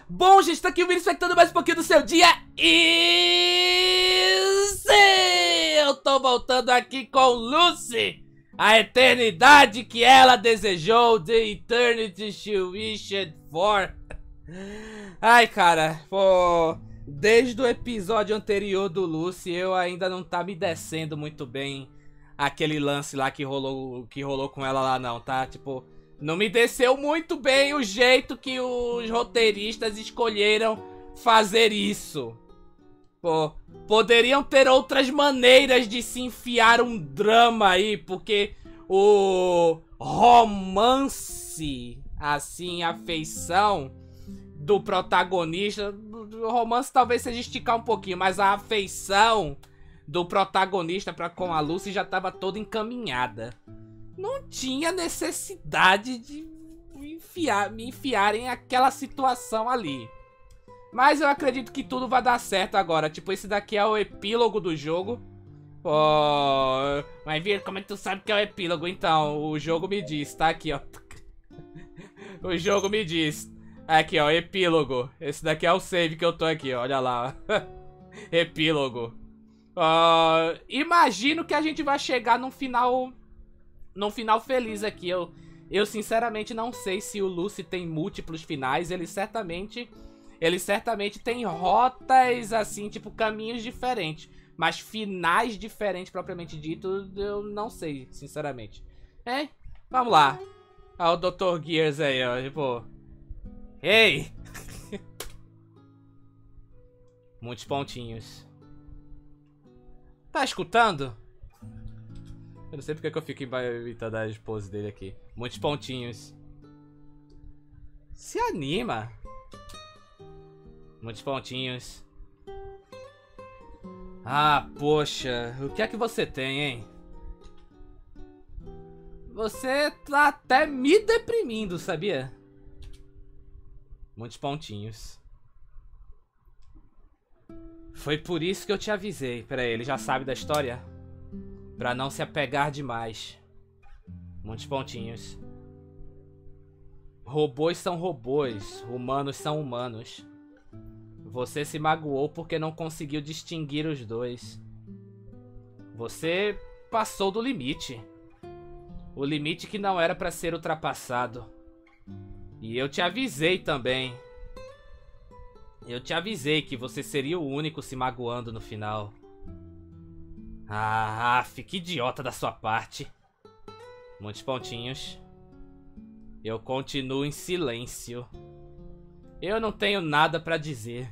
Bom, gente, tá aqui o vídeo expectando mais um pouquinho do seu dia. E sim, eu tô voltando aqui com Lucy, a eternidade que ela desejou, the eternity she wished for. Ai, cara, pô, desde o episódio anterior do Lucy, eu ainda não tá me descendo muito bem aquele lance lá que rolou com ela lá não, tá? Tipo, não me desceu muito bem o jeito que os roteiristas escolheram fazer isso. Pô, poderiam ter outras maneiras de se enfiar um drama aí, porque o romance, assim, a afeição do protagonista, o romance talvez seja esticar um pouquinho, mas a afeição do protagonista com a Lucy já estava toda encaminhada. Não tinha necessidade de me enfiarem aquela situação ali. Mas eu acredito que tudo vai dar certo agora. Tipo, esse daqui é o epílogo do jogo. Pô, mas Vir, como é que tu sabe que é o epílogo? Então, o jogo me diz, tá aqui, ó. O jogo me diz. Aqui, ó, epílogo. Esse daqui é o save que eu tô aqui, ó. Olha lá. Epílogo. Imagino que a gente vai chegar num final feliz aqui. Eu sinceramente não sei se o Lucy tem múltiplos finais. Ele certamente tem rotas assim, tipo caminhos diferentes, mas finais diferentes propriamente dito, eu não sei, sinceramente. Vamos lá. Ó, o Dr. Gears aí, ó, tipo, ei. Muitos pontinhos. Tá escutando? Eu não sei porque que eu fico imitando as poses dele aqui. Muitos pontinhos. Se anima. Muitos pontinhos. Ah, poxa. O que é que você tem, hein? Você tá até me deprimindo, sabia? Muitos pontinhos. Foi por isso que eu te avisei. Pera aí, ele já sabe da história? Pra não se apegar demais. Muitos pontinhos. Robôs são robôs. Humanos são humanos. Você se magoou porque não conseguiu distinguir os dois. Você passou do limite. O limite que não era pra ser ultrapassado. E eu te avisei também. Eu te avisei que você seria o único se magoando no final. Ah, que idiota da sua parte. Muitos pontinhos. Eu continuo em silêncio. Eu não tenho nada pra dizer.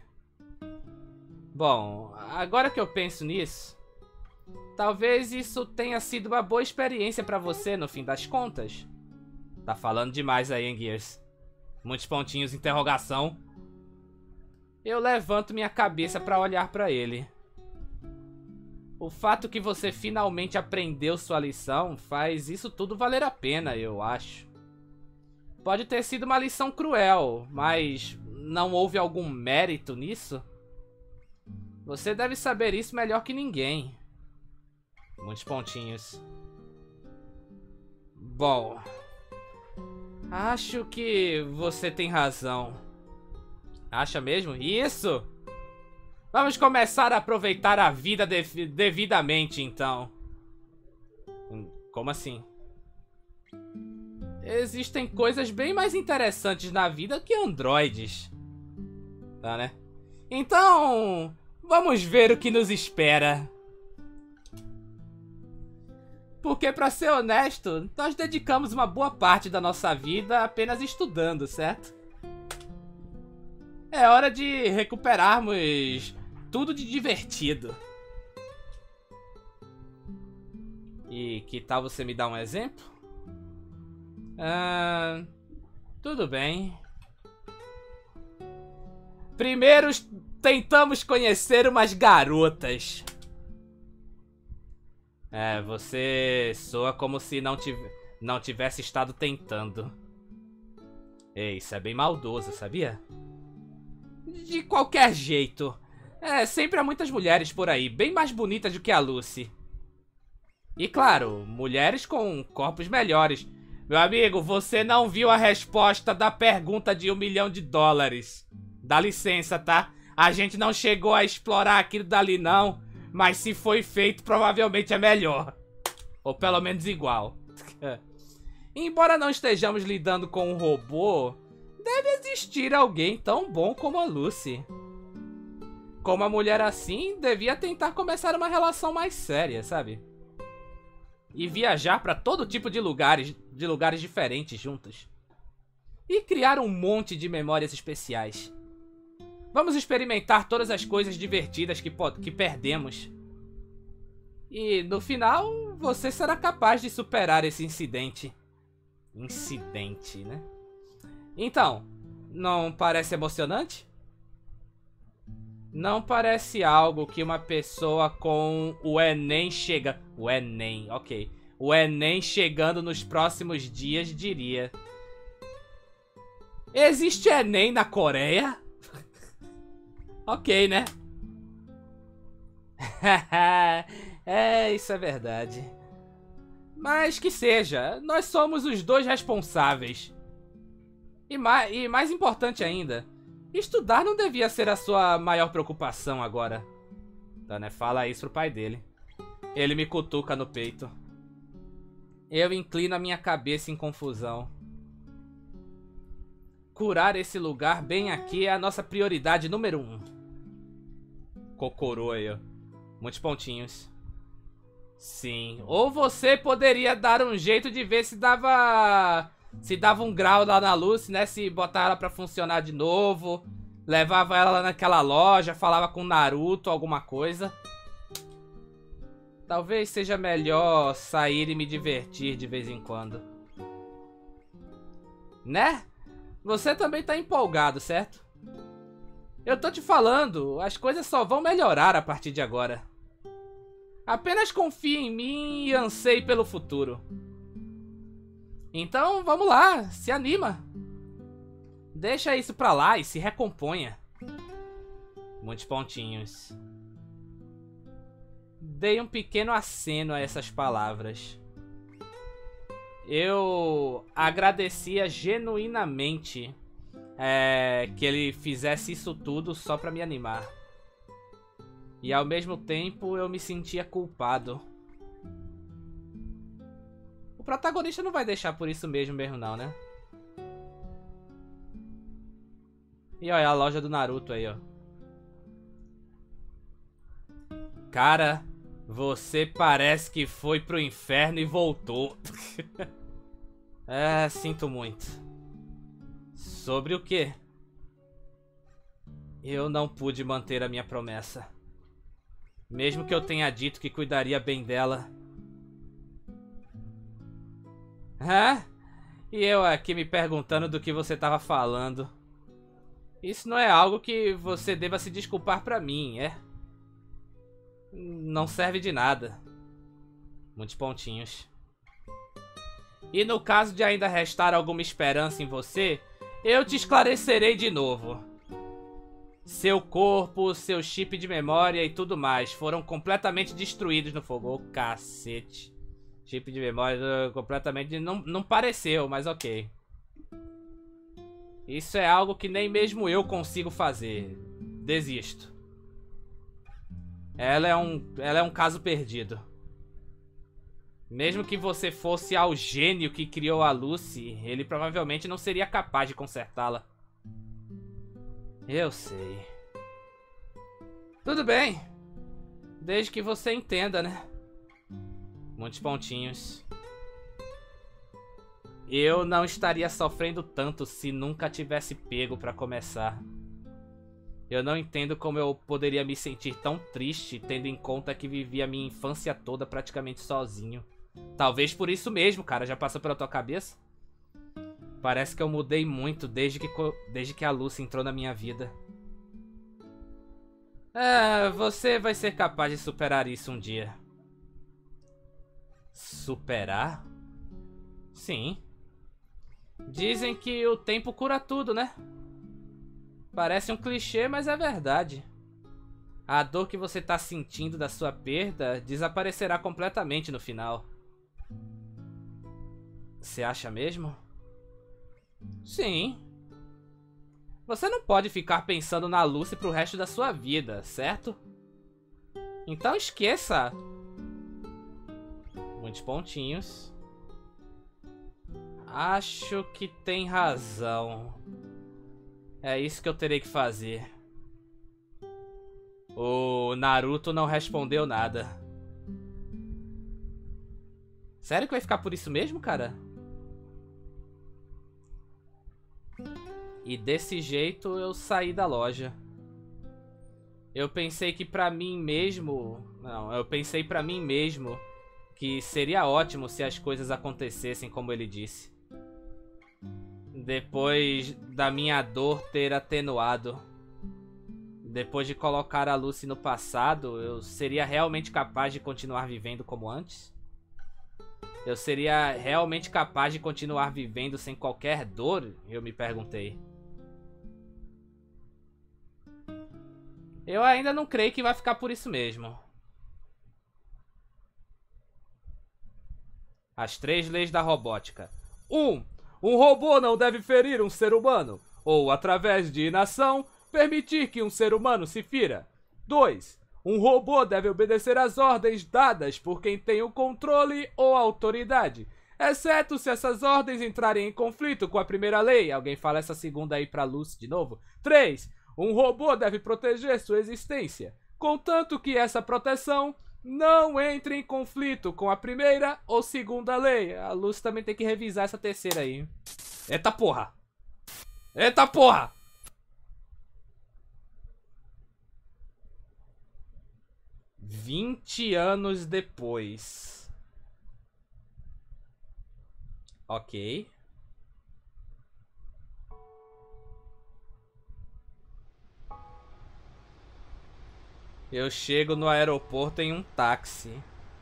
Bom, agora que eu penso nisso, talvez isso tenha sido uma boa experiência pra você no fim das contas. Tá falando demais aí, hein, Gears? Muitos pontinhos, interrogação. Eu levanto minha cabeça pra olhar pra ele. O fato que você finalmente aprendeu sua lição faz isso tudo valer a pena, eu acho. Pode ter sido uma lição cruel, mas não houve algum mérito nisso? Você deve saber isso melhor que ninguém. Muitos pontinhos. Bom, acho que você tem razão. Acha mesmo? Isso! Vamos começar a aproveitar a vida devidamente, então. Como assim? Existem coisas bem mais interessantes na vida que androides. Tá, né? Então, vamos ver o que nos espera. Porque, pra ser honesto, nós dedicamos uma boa parte da nossa vida apenas estudando, certo? É hora de recuperarmos tudo de divertido. E que tal você me dar um exemplo? Tudo bem. Primeiro tentamos conhecer umas garotas. Você soa como se não tivesse estado tentando. Ei, isso é bem maldoso, sabia? De qualquer jeito. Sempre há muitas mulheres por aí, bem mais bonitas do que a Lucy. E claro, mulheres com corpos melhores. Meu amigo, você não viu a resposta da pergunta de $1 milhão. Dá licença, tá? A gente não chegou a explorar aquilo dali, não. Mas se foi feito, provavelmente é melhor. Ou pelo menos igual. Embora não estejamos lidando com um robô, deve existir alguém tão bom como a Lucy. Com uma mulher assim, devia tentar começar uma relação mais séria, sabe? E viajar pra todo tipo de lugares diferentes juntos. E criar um monte de memórias especiais. Vamos experimentar todas as coisas divertidas que perdemos. E no final, você será capaz de superar esse incidente. Incidente, né? Então, não parece emocionante? Não parece algo que uma pessoa com o Enem chega... O Enem, ok. O Enem chegando nos próximos dias diria. Existe Enem na Coreia? Ok, né? Isso é verdade. Mas que seja, nós somos os dois responsáveis. E mais importante ainda, estudar não devia ser a sua maior preocupação agora. Dana fala isso pro pai dele. Ele me cutuca no peito. Eu inclino a minha cabeça em confusão. Curar esse lugar bem aqui é a nossa prioridade número 1. Cocoroia. Muitos pontinhos. Sim. Ou você poderia dar um jeito de ver se dava um grau lá na Lucy, né? Se botar ela pra funcionar de novo. Levava ela lá naquela loja, falava com Naruto, alguma coisa. Talvez seja melhor sair e me divertir de vez em quando. Né? Você também tá empolgado, certo? Eu tô te falando, as coisas só vão melhorar a partir de agora. Apenas confie em mim e anseie pelo futuro. Então, vamos lá, se anima. Deixa isso pra lá e se recomponha. Muitos pontinhos. Dei um pequeno aceno a essas palavras. Eu agradecia genuinamente que ele fizesse isso tudo só pra me animar. E ao mesmo tempo eu me sentia culpado. O protagonista não vai deixar por isso mesmo não, né? E olha a loja do Naruto aí, ó. Cara, você parece que foi pro inferno e voltou. Sinto muito. Sobre o quê? Eu não pude manter a minha promessa. Mesmo que eu tenha dito que cuidaria bem dela. E eu aqui me perguntando do que você tava falando. Isso não é algo que você deva se desculpar pra mim, é? Não serve de nada. Muitos pontinhos. E no caso de ainda restar alguma esperança em você, eu te esclarecerei de novo. Seu corpo, seu chip de memória e tudo mais foram completamente destruídos no fogo. Ô, cacete. Chip de memória completamente... Não pareceu, mas ok. Isso é algo que nem mesmo eu consigo fazer. Desisto. Ela é um caso perdido. Mesmo que você fosse ao gênio que criou a Lucy, ele provavelmente não seria capaz de consertá-la. Eu sei. Tudo bem. Desde que você entenda, né? Muitos pontinhos. Eu não estaria sofrendo tanto se nunca tivesse pego pra começar. Eu não entendo como eu poderia me sentir tão triste, tendo em conta que vivi a minha infância toda praticamente sozinho. Talvez por isso mesmo, cara. Já passou pela tua cabeça? Parece que eu mudei muito desde que a Lucy entrou na minha vida. Você vai ser capaz de superar isso um dia. Superar? Sim. Dizem que o tempo cura tudo, né? Parece um clichê, mas é verdade. A dor que você tá sentindo da sua perda desaparecerá completamente no final. Você acha mesmo? Sim. Você não pode ficar pensando na Lucy pro resto da sua vida, certo? Então esqueça. Muitos pontinhos. Acho que tem razão. É isso que eu terei que fazer. O Naruto não respondeu nada. Sério que vai ficar por isso mesmo, cara? E desse jeito eu saí da loja. Eu pensei que pra mim mesmo... Não, eu pensei pra mim mesmo que seria ótimo se as coisas acontecessem como ele disse. Depois da minha dor ter atenuado. Depois de colocar a Lucy no passado, eu seria realmente capaz de continuar vivendo como antes? Eu seria realmente capaz de continuar vivendo sem qualquer dor? Eu me perguntei. Eu ainda não creio que vai ficar por isso mesmo. As 3 leis da robótica. 1. Um robô não deve ferir um ser humano, ou, através de inação, permitir que um ser humano se fira. 2. Um robô deve obedecer às ordens dadas por quem tem o controle ou a autoridade, exceto se essas ordens entrarem em conflito com a primeira lei. Alguém fala essa segunda aí pra Lucy de novo. 3. Um robô deve proteger sua existência, contanto que essa proteção não entre em conflito com a primeira ou segunda lei. A Lucy também tem que revisar essa terceira aí. Eita porra! Eita porra! "20 anos depois." Ok. Eu chego no aeroporto em um táxi.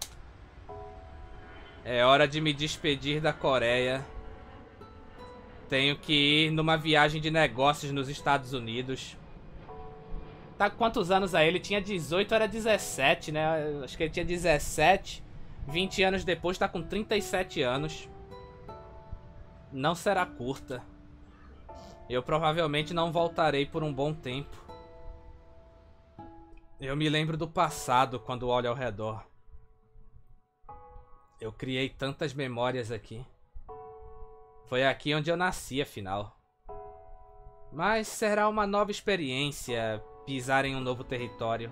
É hora de me despedir da Coreia. Tenho que ir numa viagem de negócios nos Estados Unidos. Tá com quantos anos aí? Ele tinha 18, era 17, né? Acho que ele tinha 17. 20 anos depois tá com 37 anos. Não será curta. Eu provavelmente não voltarei por um bom tempo. Eu me lembro do passado quando olho ao redor. Eu criei tantas memórias aqui. Foi aqui onde eu nasci, afinal. Mas será uma nova experiência pisar em um novo território.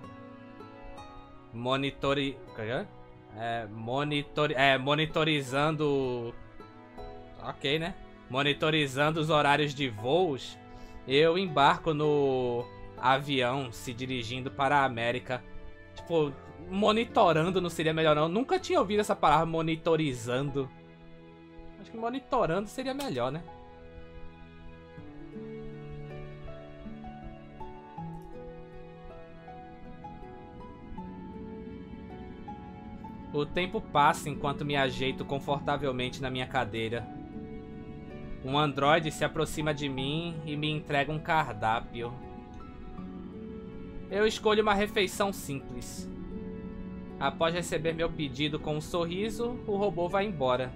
Monitorizando... Ok, né? Monitorizando os horários de voos. Eu embarco no avião se dirigindo para a América. Tipo, monitorando não seria melhor não. Nunca tinha ouvido essa palavra monitorizando. Acho que monitorando seria melhor, né? O tempo passa enquanto me ajeito confortavelmente na minha cadeira. Um androide se aproxima de mim e me entrega um cardápio. Eu escolho uma refeição simples. Após receber meu pedido com um sorriso, o robô vai embora.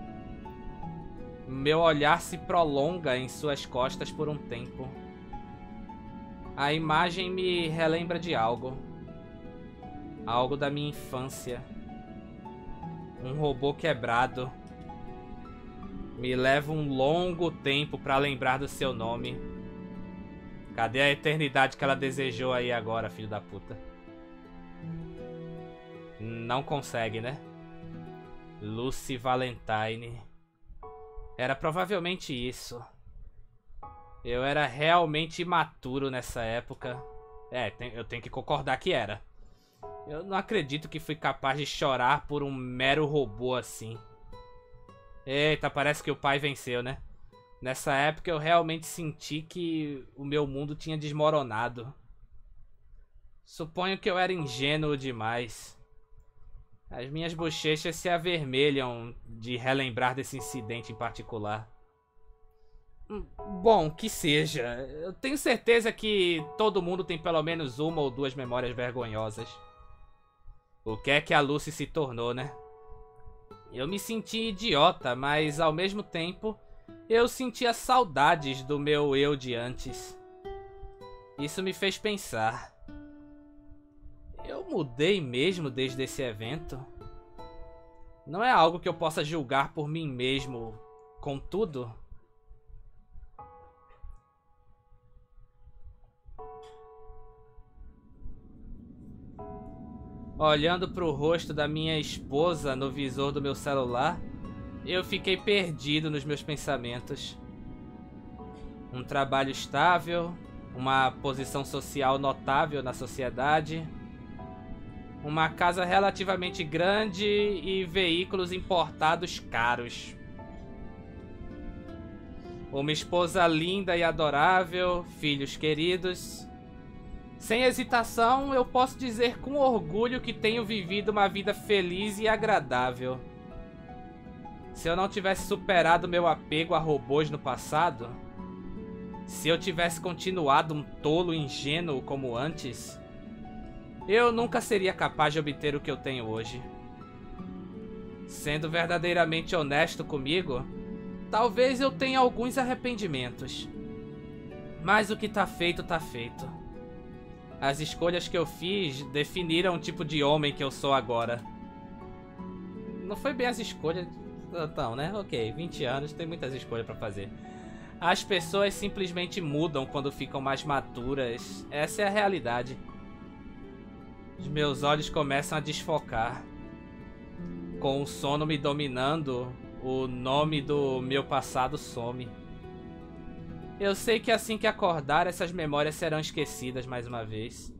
Meu olhar se prolonga em suas costas por um tempo. A imagem me relembra de algo. Algo da minha infância. Um robô quebrado. Me leva um longo tempo pra lembrar do seu nome. Cadê a eternidade que ela desejou aí agora, filho da puta? Não consegue, né? Lucy Valentine. Era provavelmente isso. Eu era realmente imaturo nessa época. Eu tenho que concordar que era. Eu não acredito que fui capaz de chorar por um mero robô assim. Eita, parece que o pai venceu, né? Nessa época eu realmente senti que o meu mundo tinha desmoronado. Suponho que eu era ingênuo demais. As minhas bochechas se avermelham de relembrar desse incidente em particular. Bom, que seja. Eu tenho certeza que todo mundo tem pelo menos uma ou duas memórias vergonhosas. O que é que a Lucy se tornou, né? Eu me senti idiota, mas ao mesmo tempo eu sentia saudades do meu eu de antes. Isso me fez pensar. Eu mudei mesmo desde esse evento? Não é algo que eu possa julgar por mim mesmo, contudo. Olhando para o rosto da minha esposa no visor do meu celular, eu fiquei perdido nos meus pensamentos. Um trabalho estável, uma posição social notável na sociedade, uma casa relativamente grande e veículos importados caros. Uma esposa linda e adorável, filhos queridos. Sem hesitação, eu posso dizer com orgulho que tenho vivido uma vida feliz e agradável. Se eu não tivesse superado meu apego a robôs no passado, se eu tivesse continuado um tolo ingênuo como antes, eu nunca seria capaz de obter o que eu tenho hoje. Sendo verdadeiramente honesto comigo, talvez eu tenha alguns arrependimentos. Mas o que tá feito, tá feito. As escolhas que eu fiz definiram o tipo de homem que eu sou agora. Não foi bem as escolhas... Então, né? Ok, 20 anos, tem muitas escolhas pra fazer. As pessoas simplesmente mudam quando ficam mais maduras. Essa é a realidade. Os meus olhos começam a desfocar. Com o sono me dominando, o nome do meu passado some. Eu sei que assim que acordar, essas memórias serão esquecidas mais uma vez.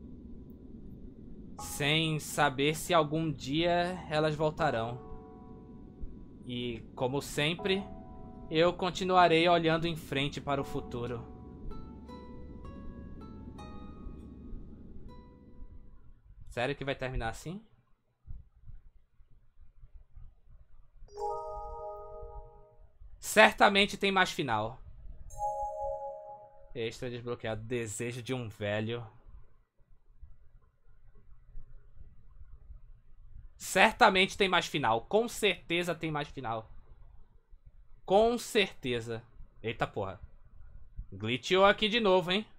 Sem saber se algum dia elas voltarão. E, como sempre, eu continuarei olhando em frente para o futuro. Sério que vai terminar assim? Certamente tem mais final. Extra desbloqueado. Desejo de um velho. Certamente tem mais final. Com certeza tem mais final. Com certeza. Eita porra. Glitchou aqui de novo, hein?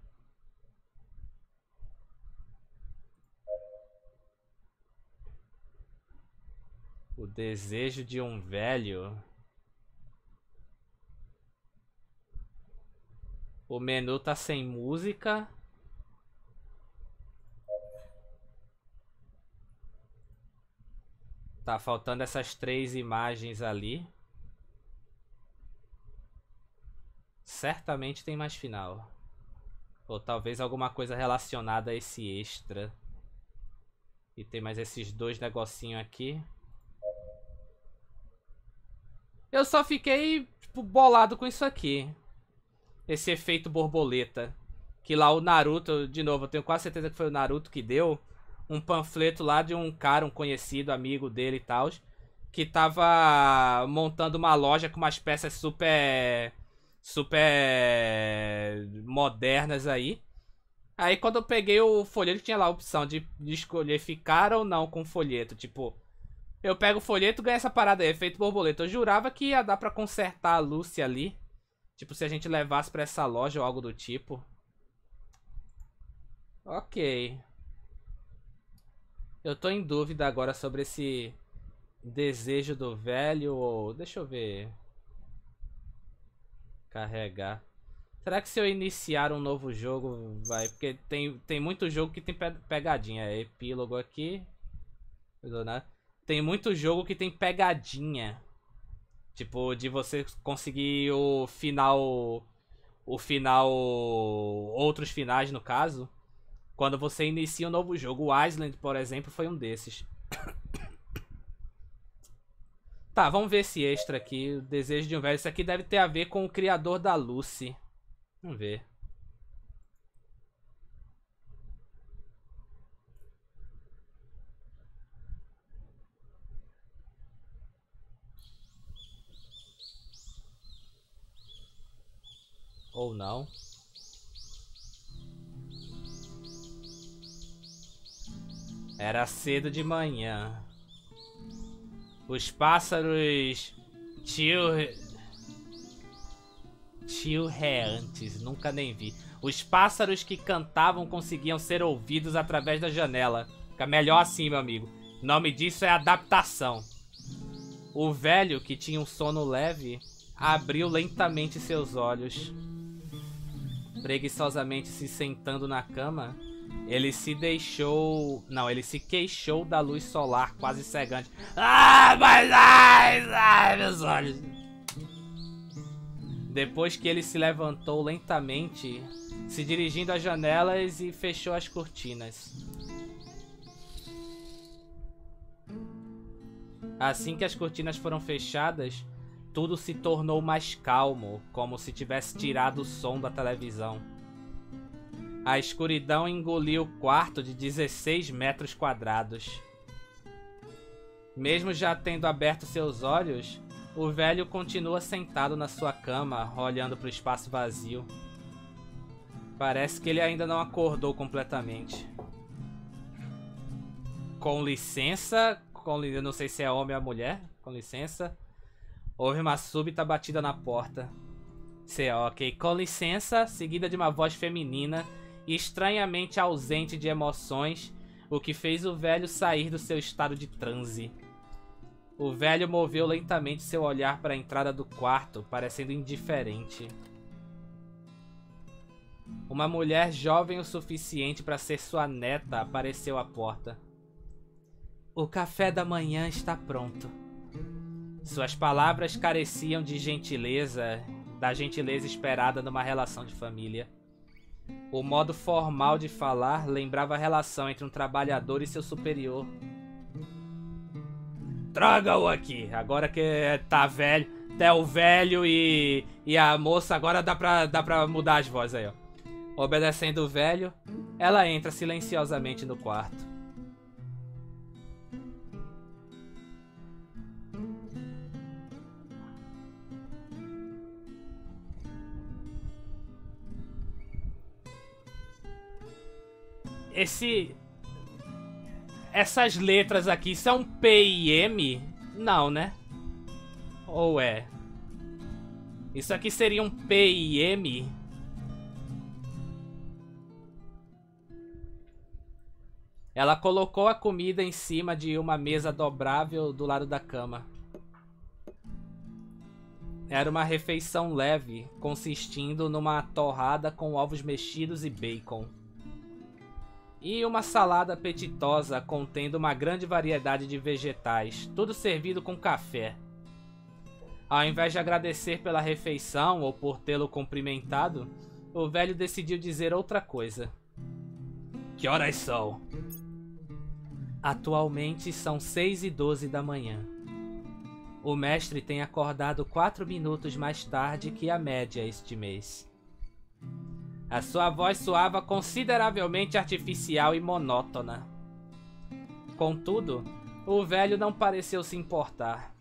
O desejo de um velho. O menu tá sem música. Tá faltando essas 3 imagens ali. Certamente tem mais final. Ou talvez alguma coisa relacionada a esse extra. E tem mais esses 2 negocinhos aqui. Eu só fiquei, tipo, bolado com isso aqui. Esse efeito borboleta. Que lá o Naruto, de novo, eu tenho quase certeza que foi o Naruto que deu um panfleto lá de um cara, um conhecido, amigo dele e tal, que tava montando uma loja com umas peças super modernas aí. Aí quando eu peguei o folheto, tinha lá a opção de escolher ficar ou não com o folheto. Tipo, eu pego o folheto e ganho essa parada aí, efeito borboleta. Eu jurava que ia dar pra consertar a Lucy ali. Tipo, se a gente levasse pra essa loja ou algo do tipo. Ok. Eu tô em dúvida agora sobre esse desejo do velho ou... Deixa eu ver. Carregar. Será que se eu iniciar um novo jogo vai... Porque tem muito jogo que tem pegadinha. É epílogo aqui. Tem muito jogo que tem pegadinha. Tipo, de você conseguir o final... O final... Outros finais, no caso. Quando você inicia um novo jogo. O Island, por exemplo, foi um desses. Tá, vamos ver esse extra aqui. O desejo de um velho. Isso aqui deve ter a ver com o criador da Lucy. Vamos ver. Ou não. Era cedo de manhã. Os pássaros chilreantes, nunca nem vi. Os pássaros que cantavam conseguiam ser ouvidos através da janela. Fica melhor assim, meu amigo. O nome disso é adaptação. O velho, que tinha um sono leve, abriu lentamente seus olhos. Preguiçosamente se sentando na cama, ele se deixou... Não, ele se queixou da luz solar quase cegante. Ah, mas ai, meus olhos. Depois que ele se levantou lentamente, se dirigindo às janelas e fechou as cortinas. Assim que as cortinas foram fechadas, tudo se tornou mais calmo, como se tivesse tirado o som da televisão. A escuridão engoliu o quarto de 16 metros quadrados. Mesmo já tendo aberto seus olhos, o velho continua sentado na sua cama, olhando para o espaço vazio. Parece que ele ainda não acordou completamente. Com licença... Eu não sei se é homem ou mulher. Com licença. Houve uma súbita batida na porta. Ok. Com licença, seguida de uma voz feminina, estranhamente ausente de emoções, o que fez o velho sair do seu estado de transe. O velho moveu lentamente seu olhar para a entrada do quarto, parecendo indiferente. Uma mulher jovem o suficiente para ser sua neta apareceu à porta. O café da manhã está pronto. Suas palavras careciam de gentileza, da gentileza esperada numa relação de família. O modo formal de falar lembrava a relação entre um trabalhador e seu superior. Traga-o aqui, agora que tá velho, até o velho e a moça, agora dá pra mudar as vozes aí, ó. Obedecendo o velho, ela entra silenciosamente no quarto. Essas letras aqui são P e M? Não, né? Ou é? Isso aqui seria um P e M? Ela colocou a comida em cima de uma mesa dobrável do lado da cama. Era uma refeição leve, consistindo numa torrada com ovos mexidos e bacon. E uma salada apetitosa contendo uma grande variedade de vegetais, tudo servido com café. Ao invés de agradecer pela refeição ou por tê-lo cumprimentado, o velho decidiu dizer outra coisa. Que horas são? Atualmente são 6h12 da manhã. O mestre tem acordado 4 minutos mais tarde que a média este mês. A sua voz soava consideravelmente artificial e monótona. Contudo, o velho não pareceu se importar.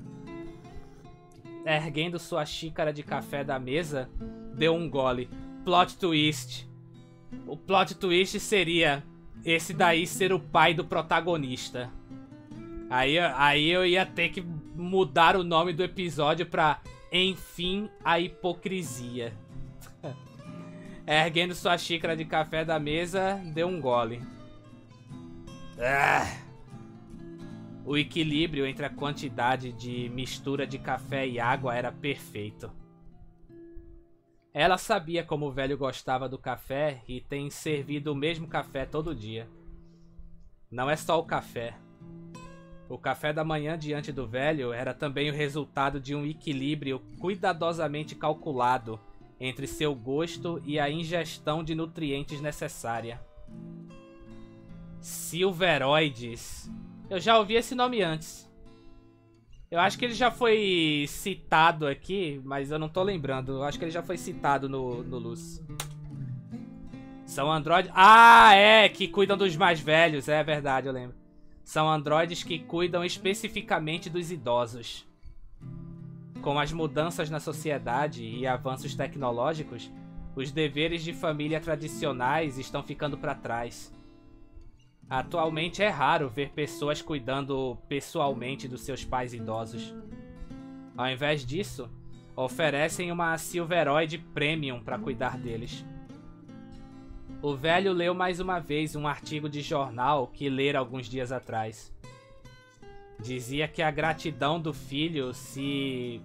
Erguendo sua xícara de café da mesa, deu um gole. Plot twist. O plot twist seria esse daí ser o pai do protagonista. Aí eu ia ter que mudar o nome do episódio pra Enfim, a Hipocrisia. Erguendo sua xícara de café da mesa, deu um gole. O equilíbrio entre a quantidade de mistura de café e água era perfeito. Ela sabia como o velho gostava do café e tem servido o mesmo café todo dia. Não é só o café. O café da manhã diante do velho era também o resultado de um equilíbrio cuidadosamente calculado entre seu gosto e a ingestão de nutrientes necessária. Silveroides. Eu já ouvi esse nome antes. Eu acho que ele já foi citado aqui, mas eu não tô lembrando. Eu acho que ele já foi citado no Luz. São androides... Ah, é! Que cuidam dos mais velhos. É verdade, eu lembro. São androides que cuidam especificamente dos idosos. Com as mudanças na sociedade e avanços tecnológicos, os deveres de família tradicionais estão ficando para trás. Atualmente é raro ver pessoas cuidando pessoalmente dos seus pais idosos. Ao invés disso, oferecem uma Silveroid Premium para cuidar deles. O velho leu mais uma vez um artigo de jornal que lera alguns dias atrás. Dizia que a gratidão do filho se...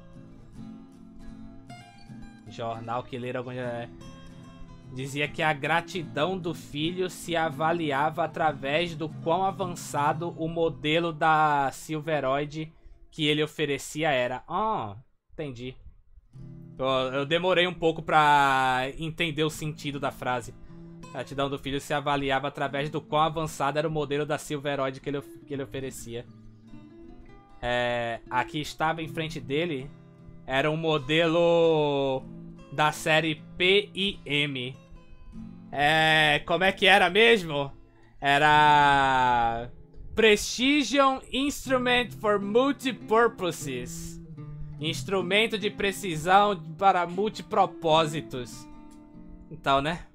Jornal que lera alguns dias... Dizia que a gratidão do filho se avaliava através do quão avançado o modelo da Silveroid que ele oferecia era. Entendi. Eu demorei um pouco pra entender o sentido da frase. A gratidão do filho se avaliava através do quão avançado era o modelo da Silveroid que ele oferecia. Aqui estava em frente dele. Era um modelo da série PIM. Como é que era mesmo? Era... Precision Instrument for Multipurposes. Instrumento de precisão para multipropósitos. Então, né?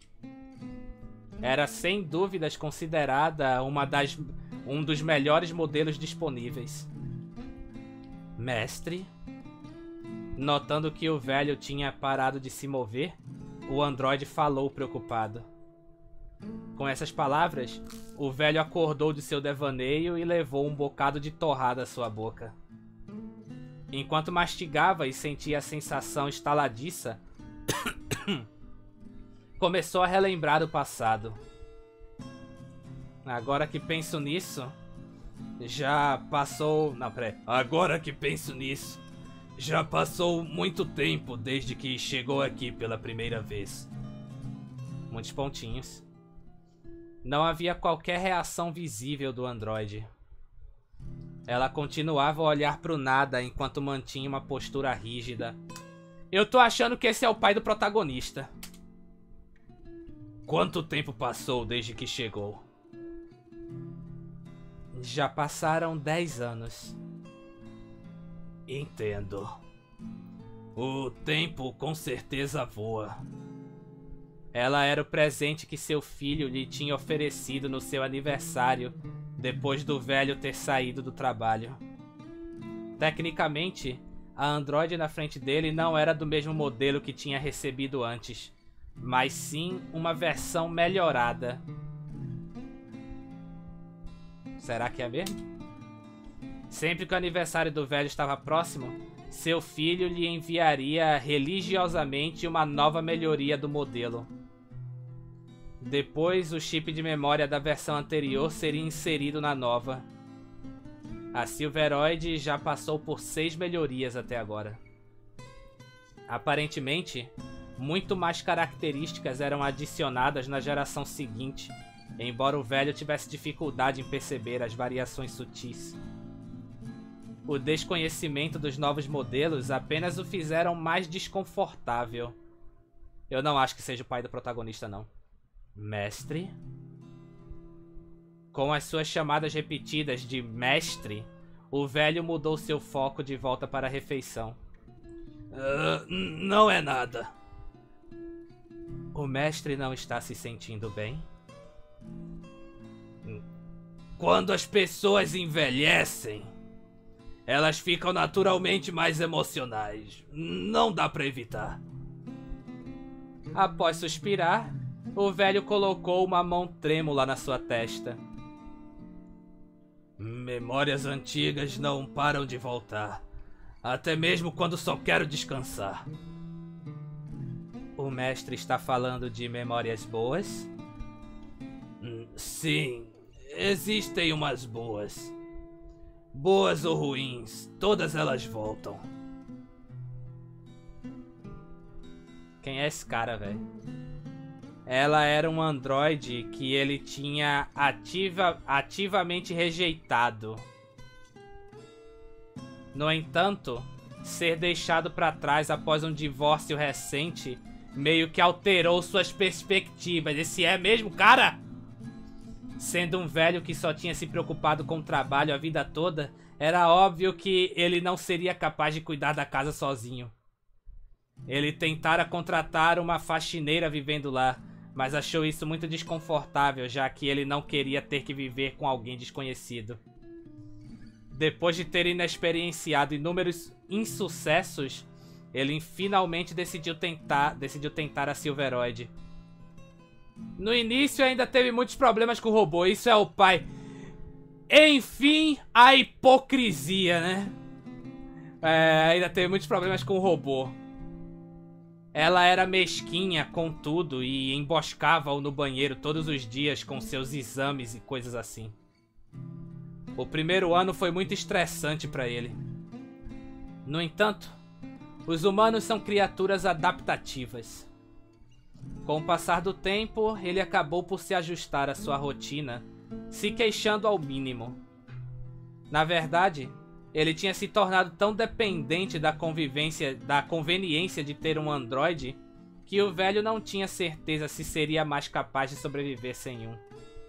Era sem dúvidas considerada um dos melhores modelos disponíveis. Mestre... Notando que o velho tinha parado de se mover, o androide falou preocupado. Com essas palavras, o velho acordou de seu devaneio e levou um bocado de torrada à sua boca. Enquanto mastigava e sentia a sensação estaladiça, começou a relembrar o passado. Agora que penso nisso, já passou... Não, peraí. Agora que penso nisso, já passou muito tempo desde que chegou aqui pela primeira vez. Muitos pontinhos. Não havia qualquer reação visível do androide. Ela continuava a olhar pro nada enquanto mantinha uma postura rígida. Eu tô achando que esse é o pai do protagonista. Quanto tempo passou desde que chegou? Já passaram 10 anos. Entendo. O tempo com certeza voa. Ela era o presente que seu filho lhe tinha oferecido no seu aniversário, depois do velho ter saído do trabalho. Tecnicamente, a androide na frente dele não era do mesmo modelo que tinha recebido antes, mas sim uma versão melhorada. Será que é mesmo? Sempre que o aniversário do velho estava próximo, seu filho lhe enviaria religiosamente uma nova melhoria do modelo. Depois, o chip de memória da versão anterior seria inserido na nova. A Silveroid já passou por 6 melhorias até agora. Aparentemente, muito mais características eram adicionadas na geração seguinte, embora o velho tivesse dificuldade em perceber as variações sutis. O desconhecimento dos novos modelos apenas o fizeram mais desconfortável. Eu não acho que seja o pai do protagonista, não. Mestre? Com as suas chamadas repetidas de mestre, o velho mudou seu foco de volta para a refeição. Não é nada. O mestre não está se sentindo bem? Quando as pessoas envelhecem, elas ficam naturalmente mais emocionais. Não dá pra evitar. Após suspirar, o velho colocou uma mão trêmula na sua testa. Memórias antigas não param de voltar. Até mesmo quando só quero descansar. O mestre está falando de memórias boas? Sim, existem umas boas. Boas ou ruins, todas elas voltam. Quem é esse cara, velho? Ela era um androide que ele tinha ativamente rejeitado. No entanto, ser deixado para trás após um divórcio recente meio que alterou suas perspectivas. Esse é mesmo, cara? Sendo um velho que só tinha se preocupado com o trabalho a vida toda, era óbvio que ele não seria capaz de cuidar da casa sozinho. Ele tentara contratar uma faxineira vivendo lá, mas achou isso muito desconfortável, já que ele não queria ter que viver com alguém desconhecido. Depois de ter inexperienciado inúmeros insucessos, ele finalmente decidiu tentar a Silveroid. No início ainda teve muitos problemas com o robô, isso é o pai. Enfim, a hipocrisia, né? Ainda teve muitos problemas com o robô. Ela era mesquinha com tudo e emboscava-o no banheiro todos os dias com seus exames e coisas assim. O primeiro ano foi muito estressante para ele. No entanto, os humanos são criaturas adaptativas. Com o passar do tempo, ele acabou por se ajustar à sua rotina, se queixando ao mínimo. Na verdade, ele tinha se tornado tão dependente da conveniência de ter um androide, que o velho não tinha certeza se seria mais capaz de sobreviver sem um.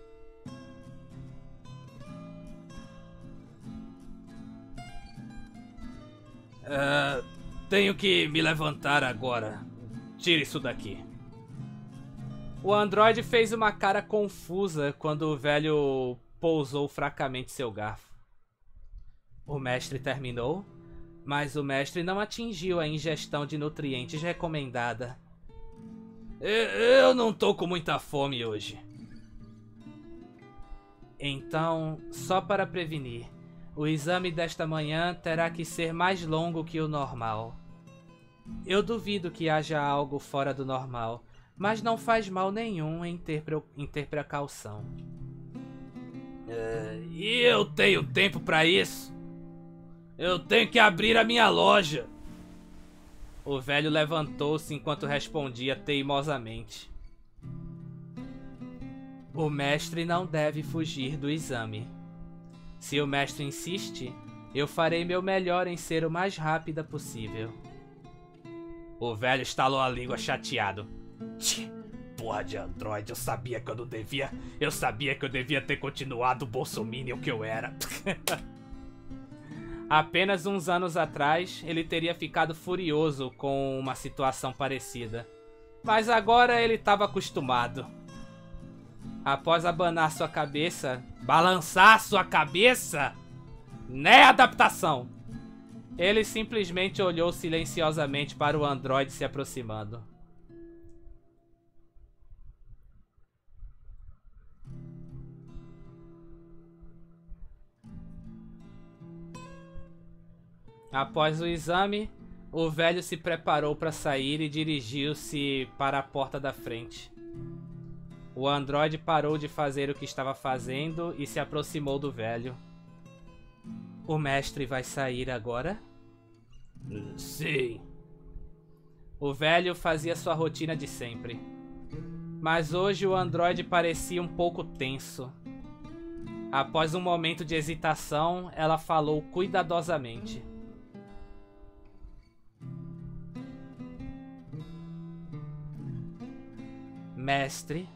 Tenho que me levantar agora. Tire isso daqui. O androide fez uma cara confusa quando o velho pousou fracamente seu garfo. O mestre terminou, mas o mestre não atingiu a ingestão de nutrientes recomendada. Eu não tô com muita fome hoje. Então, só para prevenir, o exame desta manhã terá que ser mais longo que o normal. Eu duvido que haja algo fora do normal, mas não faz mal nenhum em ter precaução. E eu tenho tempo para isso? Eu tenho que abrir a minha loja. O velho levantou-se enquanto respondia teimosamente. O mestre não deve fugir do exame. Se o mestre insiste, eu farei meu melhor em ser o mais rápida possível. O velho estalou a língua chateado. Porra de androide, eu sabia que eu devia ter continuado o bolsominion que eu era. Apenas uns anos atrás, ele teria ficado furioso com uma situação parecida. Mas agora ele estava acostumado. Após abanar sua cabeça, balançar sua cabeça, né, adaptação? Ele simplesmente olhou silenciosamente para o androide se aproximando. Após o exame, o velho se preparou para sair e dirigiu-se para a porta da frente. O androide parou de fazer o que estava fazendo e se aproximou do velho. O mestre vai sair agora? Sim. O velho fazia sua rotina de sempre. Mas hoje o androide parecia um pouco tenso. Após um momento de hesitação, ela falou cuidadosamente. Mestre?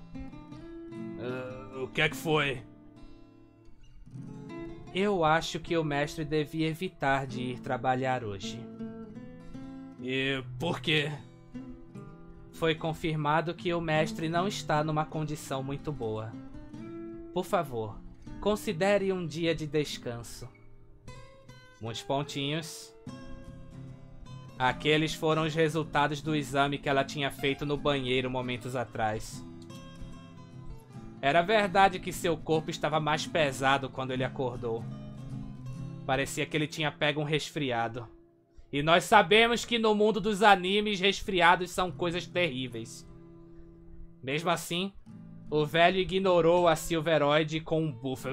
O que é que foi? Eu acho que o mestre devia evitar de ir trabalhar hoje. E por quê? Foi confirmado que o mestre não está numa condição muito boa. Por favor, considere um dia de descanso. Muitos pontinhos. Aqueles foram os resultados do exame que ela tinha feito no banheiro momentos atrás. Era verdade que seu corpo estava mais pesado quando ele acordou. Parecia que ele tinha pego um resfriado. E nós sabemos que no mundo dos animes, resfriados são coisas terríveis. Mesmo assim, o velho ignorou a Silveroid com um búfalo.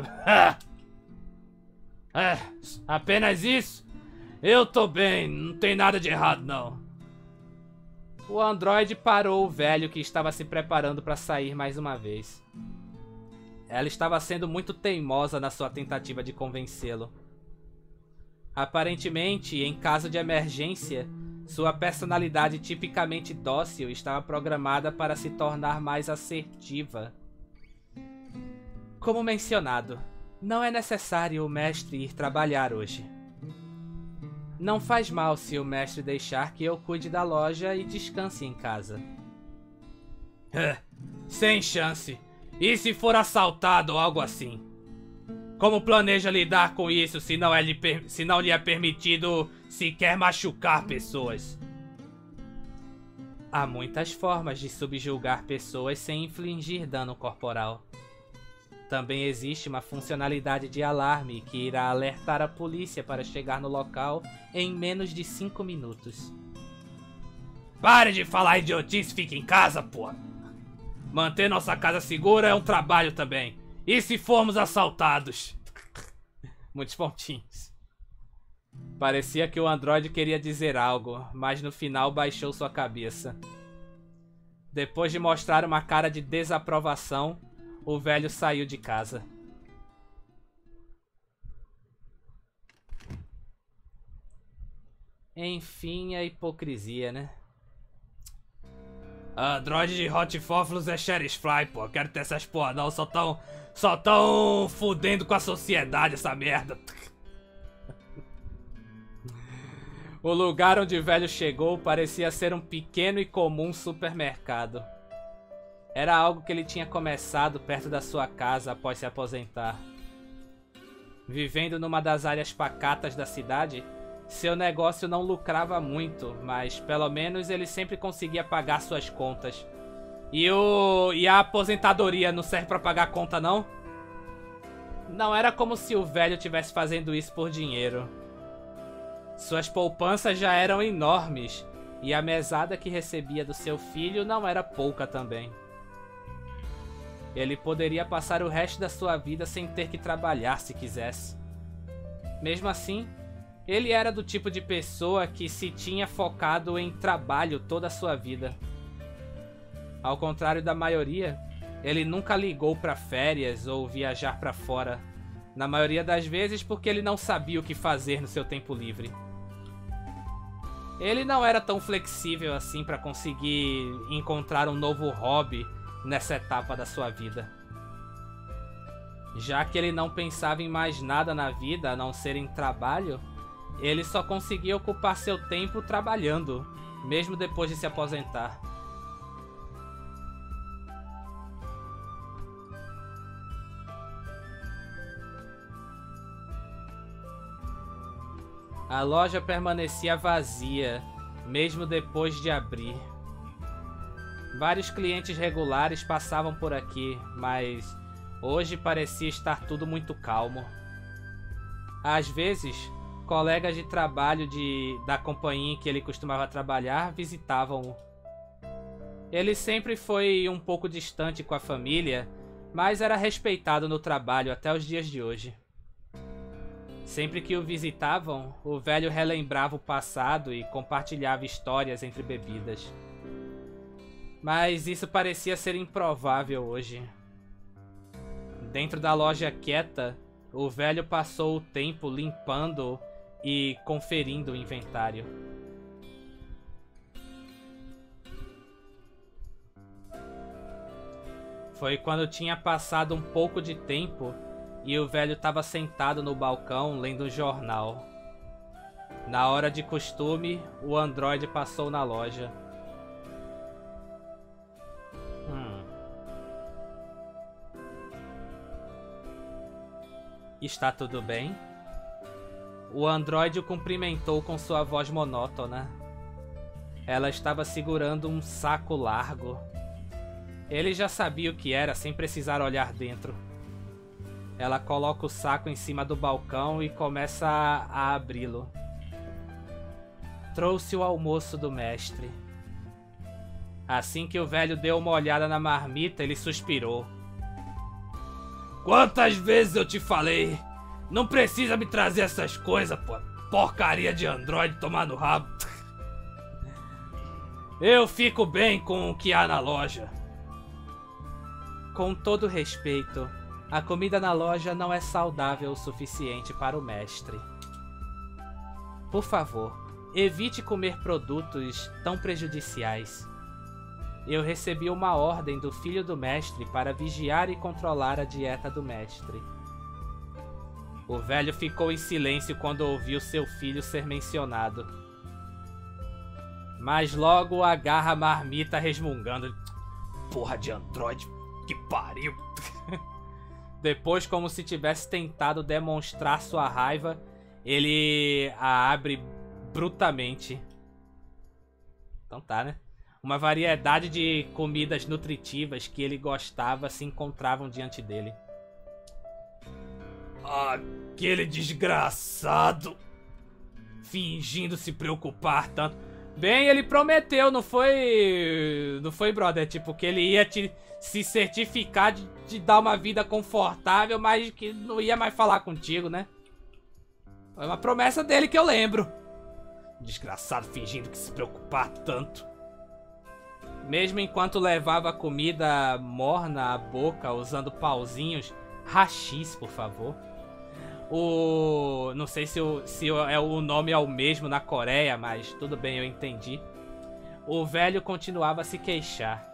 Apenas isso? Eu tô bem, não tem nada de errado não. O androide parou o velho que estava se preparando para sair mais uma vez. Ela estava sendo muito teimosa na sua tentativa de convencê-lo. Aparentemente, em caso de emergência, sua personalidade tipicamente dócil estava programada para se tornar mais assertiva. Como mencionado, não é necessário o mestre ir trabalhar hoje. Não faz mal se o mestre deixar que eu cuide da loja e descanse em casa. Sem chance. E se for assaltado ou algo assim? Como planeja lidar com isso se não lhe é permitido sequer machucar pessoas? Há muitas formas de subjugar pessoas sem infligir dano corporal. Também existe uma funcionalidade de alarme que irá alertar a polícia para chegar no local em menos de 5 minutos. Pare de falar idiotice e fique em casa, pô! Manter nossa casa segura é um trabalho também. E se formos assaltados? Muitos pontinhos. Parecia que o androide queria dizer algo, mas no final baixou sua cabeça. Depois de mostrar uma cara de desaprovação, o velho saiu de casa. Enfim, a hipocrisia, né? Android de Hot Fósforos é Sheriff Fly, pô. Quero ter essas porra não, só tão fudendo com a sociedade essa merda. O lugar onde o velho chegou parecia ser um pequeno e comum supermercado. Era algo que ele tinha começado perto da sua casa após se aposentar. Vivendo numa das áreas pacatas da cidade, seu negócio não lucrava muito, mas pelo menos ele sempre conseguia pagar suas contas. E a aposentadoria não serve pra pagar a conta, não? Não era como se o velho estivesse fazendo isso por dinheiro. Suas poupanças já eram enormes, e a mesada que recebia do seu filho não era pouca também. Ele poderia passar o resto da sua vida sem ter que trabalhar se quisesse. Mesmo assim, ele era do tipo de pessoa que se tinha focado em trabalho toda a sua vida. Ao contrário da maioria, ele nunca ligou para férias ou viajar para fora, na maioria das vezes porque ele não sabia o que fazer no seu tempo livre. Ele não era tão flexível assim para conseguir encontrar um novo hobby nessa etapa da sua vida. Já que ele não pensava em mais nada na vida a não ser em trabalho, ele só conseguia ocupar seu tempo trabalhando, mesmo depois de se aposentar. A loja permanecia vazia, mesmo depois de abrir. Vários clientes regulares passavam por aqui, mas hoje parecia estar tudo muito calmo. Às vezes, colegas de trabalho da companhia em que ele costumava trabalhar visitavam-o. Ele sempre foi um pouco distante com a família, mas era respeitado no trabalho até os dias de hoje. Sempre que o visitavam, o velho relembrava o passado e compartilhava histórias entre bebidas. Mas isso parecia ser improvável hoje. Dentro da loja quieta, o velho passou o tempo limpando e conferindo o inventário. Foi quando tinha passado um pouco de tempo e o velho estava sentado no balcão lendo um jornal. Na hora de costume, o androide passou na loja. Está tudo bem? O androide o cumprimentou com sua voz monótona. Ela estava segurando um saco largo. Ele já sabia o que era sem precisar olhar dentro. Ela coloca o saco em cima do balcão e começa a abri-lo. Trouxe o almoço do mestre. Assim que o velho deu uma olhada na marmita, ele suspirou. Quantas vezes eu te falei? Não precisa me trazer essas coisas, pô. Porcaria de androide tomar no rabo. Eu fico bem com o que há na loja. Com todo respeito, a comida na loja não é saudável o suficiente para o mestre. Por favor, evite comer produtos tão prejudiciais. Eu recebi uma ordem do filho do mestre para vigiar e controlar a dieta do mestre. O velho ficou em silêncio quando ouviu seu filho ser mencionado. Mas logo agarra a marmita resmungando. Porra de androide, que pariu. Depois, como se tivesse tentado demonstrar sua raiva, ele a abre brutamente. Então tá, né? Uma variedade de comidas nutritivas que ele gostava se encontravam diante dele. Aquele desgraçado, fingindo se preocupar tanto. Bem, ele prometeu, não foi, brother? Tipo, que ele ia se certificar de dar uma vida confortável, mas que não ia mais falar contigo, né? Foi uma promessa dele que eu lembro. Desgraçado, fingindo que se preocupar tanto. Mesmo enquanto levava a comida morna à boca, usando pauzinhos. Hashis, por favor. Não sei se o nome é o mesmo na Coreia, mas tudo bem, eu entendi. O velho continuava a se queixar.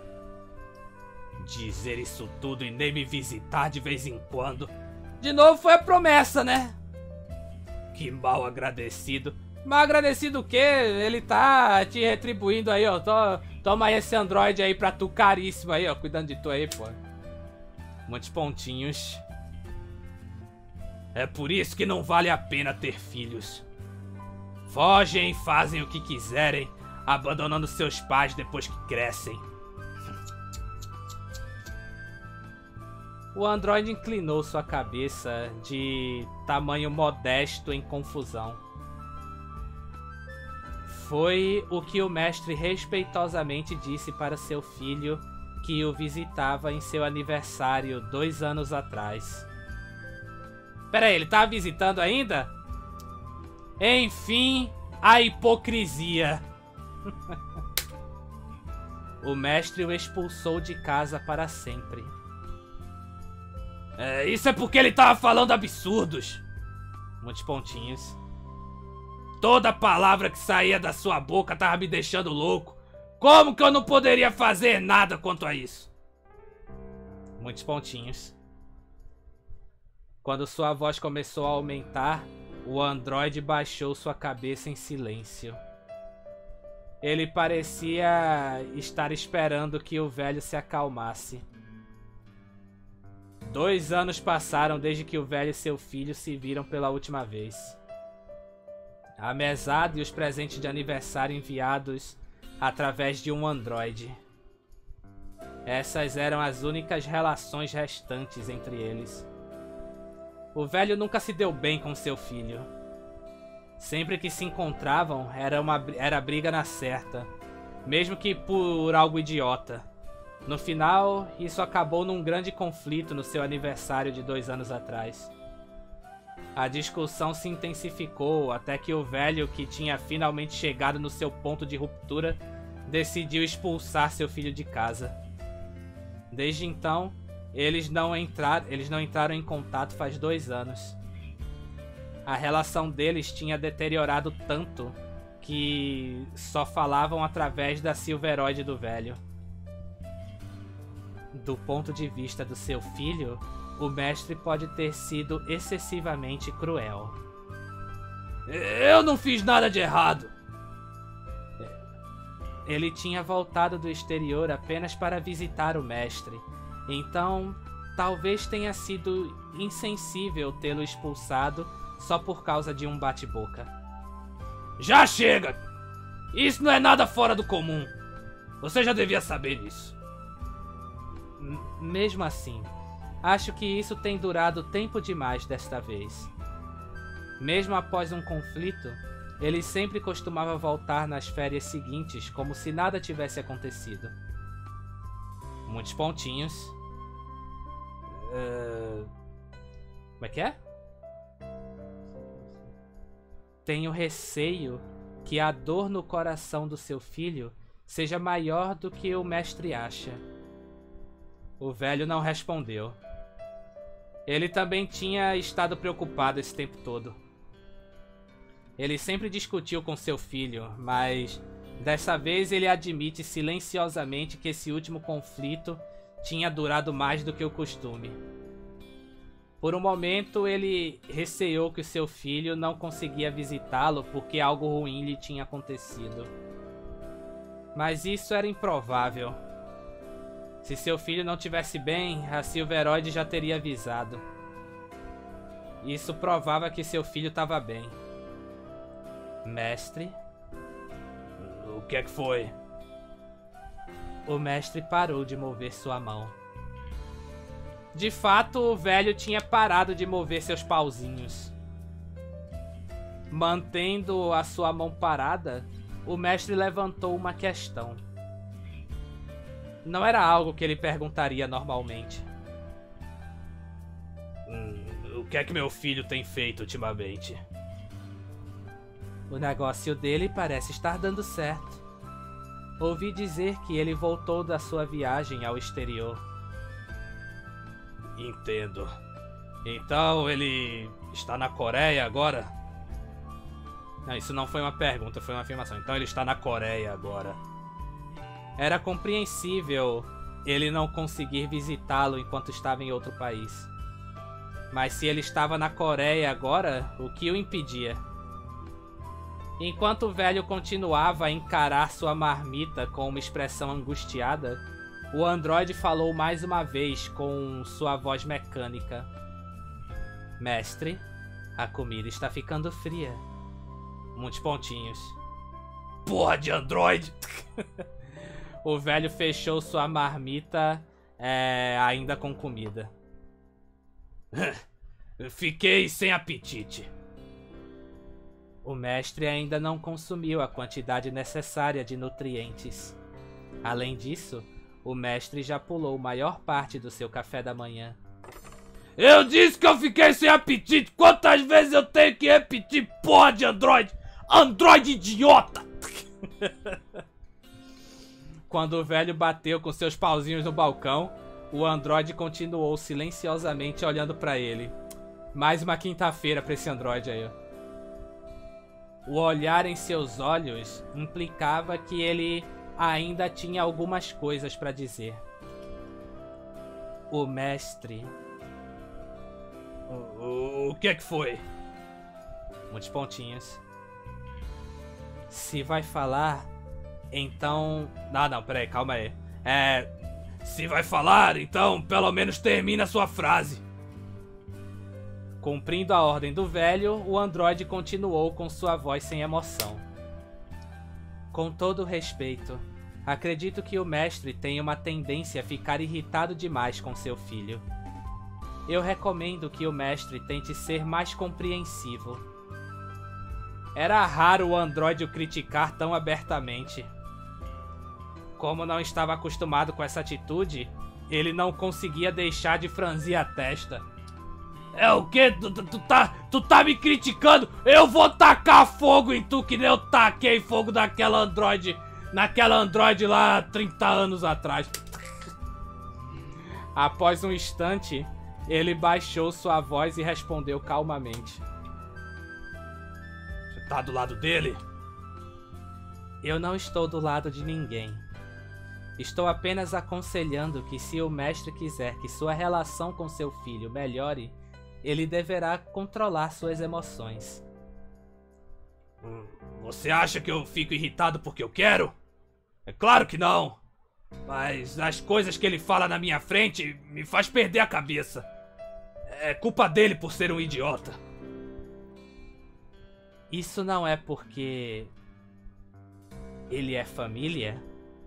Dizer isso tudo e nem me visitar de vez em quando. De novo foi a promessa, né? Que mal agradecido. Mal agradecido o quê? Ele tá te retribuindo aí, ó. Toma aí esse Android aí pra tu, caríssimo aí, ó. Cuidando de tu aí, pô. Muitos pontinhos. É por isso que não vale a pena ter filhos. Fogem e fazem o que quiserem, abandonando seus pais depois que crescem. O androide inclinou sua cabeça de tamanho modesto em confusão. Foi o que o mestre respeitosamente disse para seu filho que o visitava em seu aniversário 2 anos atrás. Pera aí, ele tá visitando ainda? Enfim, a hipocrisia. O mestre o expulsou de casa para sempre. Isso é porque ele tava falando absurdos. Muitos pontinhos. Toda palavra que saía da sua boca tava me deixando louco. Como que eu não poderia fazer nada quanto a isso? Muitos pontinhos. Quando sua voz começou a aumentar, o androide baixou sua cabeça em silêncio. Ele parecia estar esperando que o velho se acalmasse. 2 anos passaram desde que o velho e seu filho se viram pela última vez. A mesada e os presentes de aniversário enviados através de um androide. Essas eram as únicas relações restantes entre eles. O velho nunca se deu bem com seu filho. Sempre que se encontravam, era briga na certa, mesmo que por algo idiota. No final, isso acabou num grande conflito no seu aniversário de 2 anos atrás. A discussão se intensificou até que o velho, que tinha finalmente chegado no seu ponto de ruptura, decidiu expulsar seu filho de casa. Desde então, eles não entraram em contato faz 2 anos. A relação deles tinha deteriorado tanto que só falavam através da silveroide do velho. Do ponto de vista do seu filho, o mestre pode ter sido excessivamente cruel. Eu não fiz nada de errado. Ele tinha voltado do exterior apenas para visitar o mestre. Então, talvez tenha sido insensível tê-lo expulsado só por causa de um bate-boca. Já chega! Isso não é nada fora do comum. Você já devia saber disso. Mesmo assim, acho que isso tem durado tempo demais desta vez. Mesmo após um conflito, ele sempre costumava voltar nas férias seguintes como se nada tivesse acontecido. Muitos pontinhos. Como é que é? Tenho receio que a dor no coração do seu filho seja maior do que o mestre acha. O velho não respondeu. Ele também tinha estado preocupado esse tempo todo. Ele sempre discutiu com seu filho, mas dessa vez ele admite silenciosamente que esse último conflito tinha durado mais do que o costume. Por um momento ele receou que o seu filho não conseguia visitá-lo porque algo ruim lhe tinha acontecido. Mas isso era improvável. Se seu filho não tivesse bem, a Silveroide já teria avisado. Isso provava que seu filho estava bem. Mestre? O que é que foi? O mestre parou de mover sua mão. De fato, o velho tinha parado de mover seus pauzinhos. Mantendo a sua mão parada, o mestre levantou uma questão. Não era algo que ele perguntaria normalmente. O que é que meu filho tem feito ultimamente? O negócio dele parece estar dando certo. Ouvi dizer que ele voltou da sua viagem ao exterior. Entendo. Então ele está na Coreia agora? Não, isso não foi uma pergunta, foi uma afirmação. Então ele está na Coreia agora. Era compreensível ele não conseguir visitá-lo enquanto estava em outro país. Mas se ele estava na Coreia agora, o que o impedia? Enquanto o velho continuava a encarar sua marmita com uma expressão angustiada, o androide falou mais uma vez com sua voz mecânica. Mestre, a comida está ficando fria. Muitos pontinhos. Porra de androide! O velho fechou sua marmita ainda com comida. Fiquei sem apetite. O mestre ainda não consumiu a quantidade necessária de nutrientes. Além disso, o mestre já pulou maior parte do seu café da manhã. Eu disse que eu fiquei sem apetite! Quantas vezes eu tenho que repetir, porra de androide? Androide idiota! Quando o velho bateu com seus pauzinhos no balcão, o androide continuou silenciosamente olhando pra ele. Mais uma quinta-feira pra esse androide aí, ó. O olhar em seus olhos implicava que ele ainda tinha algumas coisas pra dizer. O mestre... O que é que foi? Muitos pontinhos. Se vai falar, então... Não, peraí, calma aí. Se vai falar, então pelo menos termina a sua frase. Cumprindo a ordem do velho, o androide continuou com sua voz sem emoção. Com todo respeito, acredito que o mestre tem uma tendência a ficar irritado demais com seu filho. Eu recomendo que o mestre tente ser mais compreensivo. Era raro o androide o criticar tão abertamente. Como não estava acostumado com essa atitude, ele não conseguia deixar de franzir a testa. É o quê? Tu tá me criticando? Eu vou tacar fogo em tu que nem eu taquei fogo naquela androide lá 30 anos atrás. Após um instante, ele baixou sua voz e respondeu calmamente. Você tá do lado dele? Eu não estou do lado de ninguém. Estou apenas aconselhando que se o mestre quiser que sua relação com seu filho melhore, ele deverá controlar suas emoções. Você acha que eu fico irritado porque eu quero? É claro que não. Mas as coisas que ele fala na minha frente me faz perder a cabeça. É culpa dele por ser um idiota. Isso não é porque... ele é família?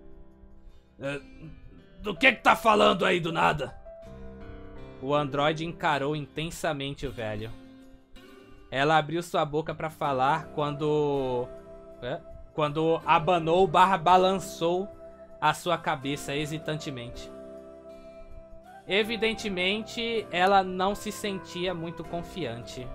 Do que tá falando aí do nada? O androide encarou intensamente o velho. Ela abriu sua boca para falar quando abanou / balançou a sua cabeça hesitantemente. Evidentemente, ela não se sentia muito confiante.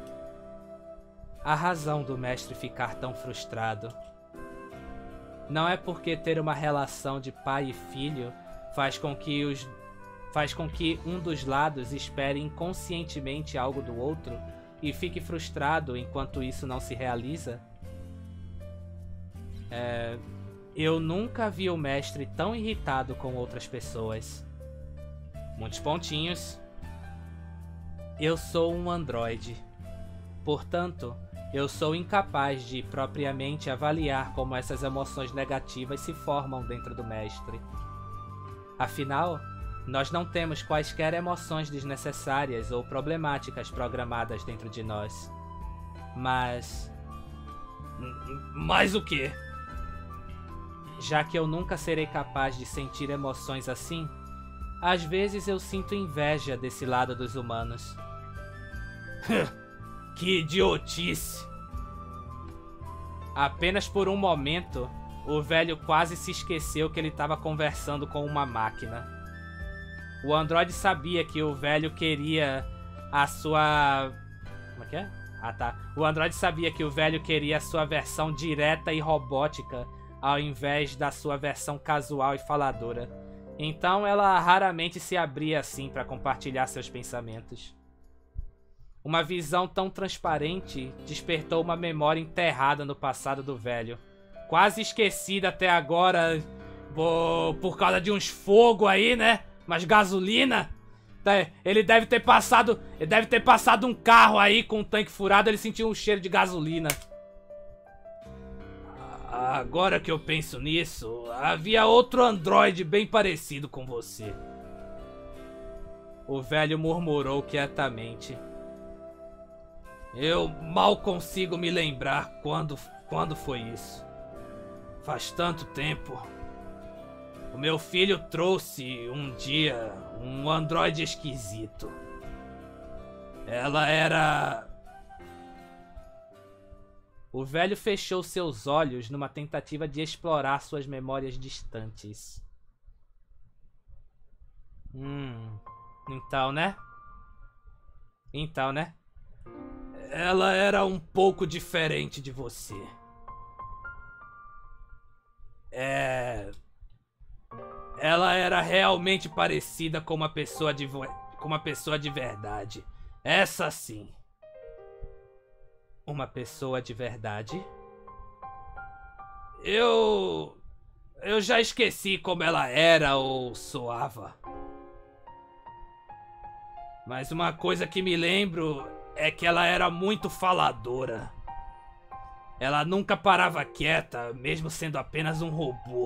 A razão do mestre ficar tão frustrado não é porque ter uma relação de pai e filho faz com que um dos lados espere inconscientemente algo do outro e fique frustrado enquanto isso não se realiza. Eu nunca vi o mestre tão irritado com outras pessoas. Muitos pontinhos. Eu sou um androide. Portanto, eu sou incapaz de propriamente avaliar como essas emoções negativas se formam dentro do mestre. Afinal, nós não temos quaisquer emoções desnecessárias ou problemáticas programadas dentro de nós. Mas o quê? Já que eu nunca serei capaz de sentir emoções assim, às vezes eu sinto inveja desse lado dos humanos. Que idiotice! Apenas por um momento, o velho quase se esqueceu que ele estava conversando com uma máquina. O androide sabia que o velho queria a sua... Como é que é? Ah, tá. O androide sabia que o velho queria a sua versão direta e robótica, ao invés da sua versão casual e faladora. Então ela raramente se abria assim para compartilhar seus pensamentos. Uma visão tão transparente despertou uma memória enterrada no passado do velho. Quase esquecida até agora, por causa de uns fogos aí, né? Mas gasolina. Ele deve ter passado um carro aí com um tanque furado, ele sentiu um cheiro de gasolina. Agora que eu penso nisso, havia outro androide bem parecido com você. O velho murmurou quietamente. Eu mal consigo me lembrar quando foi isso. Faz tanto tempo. O meu filho trouxe um dia um androide esquisito. Ela era... O velho fechou seus olhos numa tentativa de explorar suas memórias distantes. Então, né? Ela era um pouco diferente de você. Ela era realmente parecida com uma pessoa de verdade. Essa sim. Uma pessoa de verdade? Eu já esqueci como ela era ou soava. Mas uma coisa que me lembro é que ela era muito faladora. Ela nunca parava quieta, mesmo sendo apenas um robô.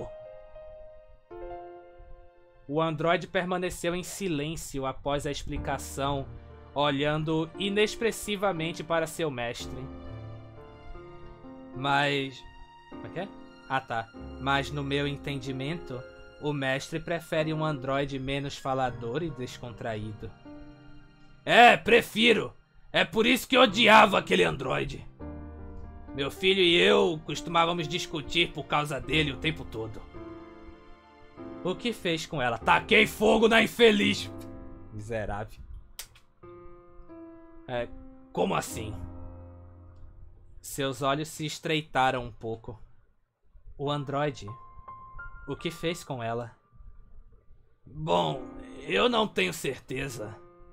O androide permaneceu em silêncio após a explicação, olhando inexpressivamente para seu mestre. Mas... Como é que é? Ah, tá. Mas no meu entendimento, o mestre prefere um androide menos falador e descontraído. Prefiro! É por isso que odiava aquele androide. Meu filho e eu costumávamos discutir por causa dele o tempo todo. O que fez com ela? Taquei fogo na infeliz! Miserável. Como assim? Seus olhos se estreitaram um pouco. O androide. O que fez com ela? Bom, eu não tenho certeza.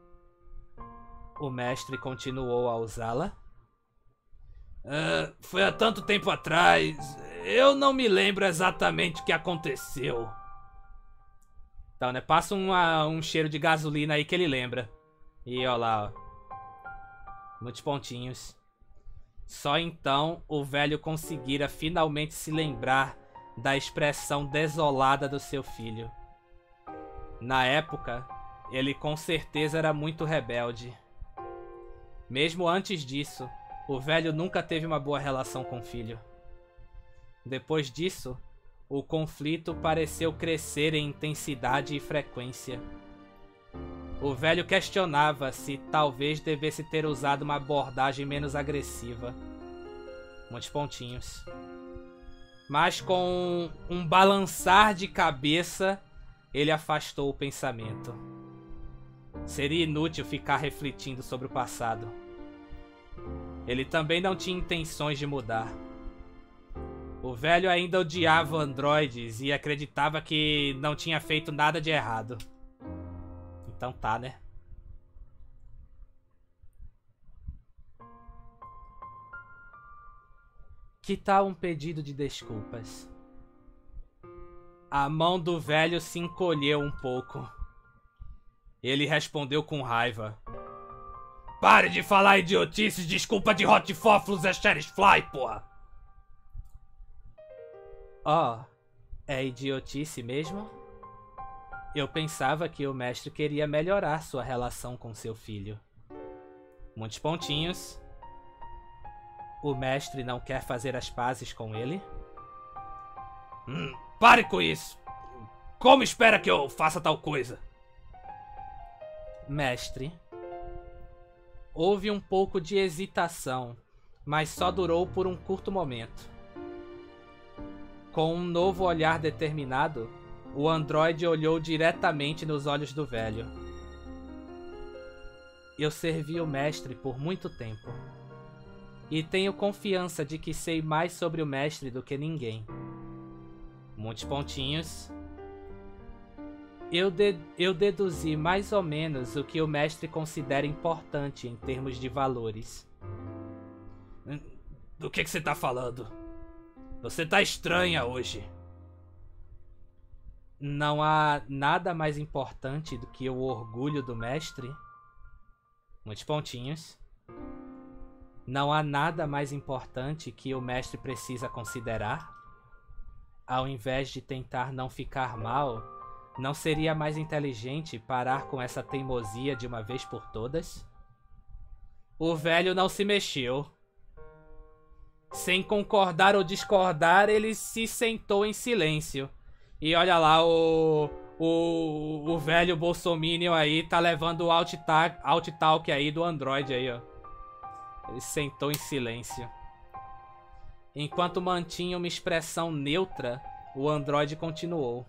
O mestre continuou a usá-la? Foi há tanto tempo atrás. Eu não me lembro exatamente o que aconteceu. Então, né? Passa um cheiro de gasolina aí que ele lembra. E ó lá, ó. Muitos pontinhos. Só então o velho conseguira finalmente se lembrar da expressão desolada do seu filho. Na época, ele com certeza era muito rebelde. Mesmo antes disso, o velho nunca teve uma boa relação com o filho. Depois disso, o conflito pareceu crescer em intensidade e frequência. O velho questionava se talvez devesse ter usado uma abordagem menos agressiva. Muitos pontinhos. Mas com um balançar de cabeça, ele afastou o pensamento. Seria inútil ficar refletindo sobre o passado. Ele também não tinha intenções de mudar. O velho ainda odiava androides e acreditava que não tinha feito nada de errado. Então tá, né? Que tal um pedido de desculpas? A mão do velho se encolheu um pouco. Ele respondeu com raiva. Pare de falar idiotices, desculpa de Hotfóflos é Sheriff Fly, porra! É idiotice mesmo? Eu pensava que o mestre queria melhorar sua relação com seu filho. Muitos pontinhos. O mestre não quer fazer as pazes com ele? Pare com isso! Como espera que eu faça tal coisa? Mestre. Houve um pouco de hesitação, mas só durou por um curto momento. Com um novo olhar determinado, o androide olhou diretamente nos olhos do velho. Eu servi o mestre por muito tempo. E tenho confiança de que sei mais sobre o mestre do que ninguém. Muitos pontinhos. Eu deduzi mais ou menos o que o mestre considera importante em termos de valores. Do que você tá falando? Você tá estranha hoje. Não há nada mais importante do que o orgulho do mestre? Muitos pontinhos. Não há nada mais importante que o mestre precisa considerar? Ao invés de tentar não ficar mal, não seria mais inteligente parar com essa teimosia de uma vez por todas? O velho não se mexeu. Sem concordar ou discordar, ele se sentou em silêncio. E olha lá, o velho bolsominion aí tá levando o alt-talk aí do Android aí, ó. Ele sentou em silêncio. Enquanto mantinha uma expressão neutra, o androide continuou.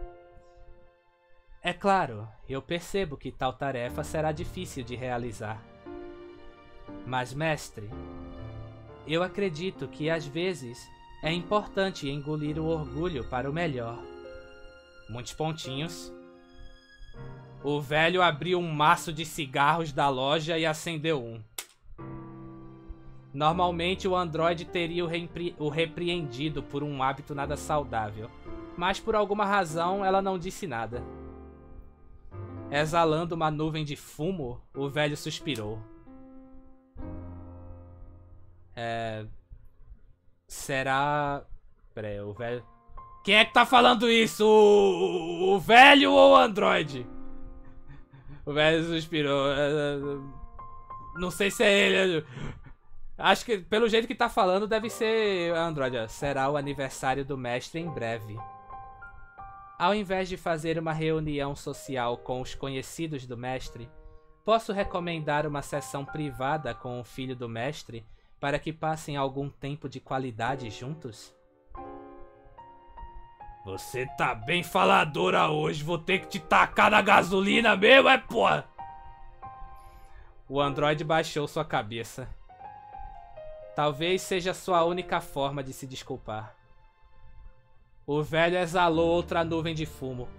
É claro, eu percebo que tal tarefa será difícil de realizar. Mas, mestre, eu acredito que às vezes é importante engolir o orgulho para o melhor. Muitos pontinhos. O velho abriu um maço de cigarros da loja e acendeu um. Normalmente o androide teria o repreendido por um hábito nada saudável, mas por alguma razão ela não disse nada. Exalando uma nuvem de fumo, o velho suspirou. Será... Peraí, o velho... Quem é que tá falando isso? O velho ou o androide? O velho suspirou. Não sei se é ele. Acho que, pelo jeito que tá falando, deve ser Android. Será o aniversário do mestre em breve. Ao invés de fazer uma reunião social com os conhecidos do mestre, posso recomendar uma sessão privada com o filho do mestre para que passem algum tempo de qualidade juntos? Você tá bem faladora hoje. Vou ter que te tacar na gasolina mesmo, é porra? O androide baixou sua cabeça. Talvez seja sua única forma de se desculpar. O velho exalou outra nuvem de fumo.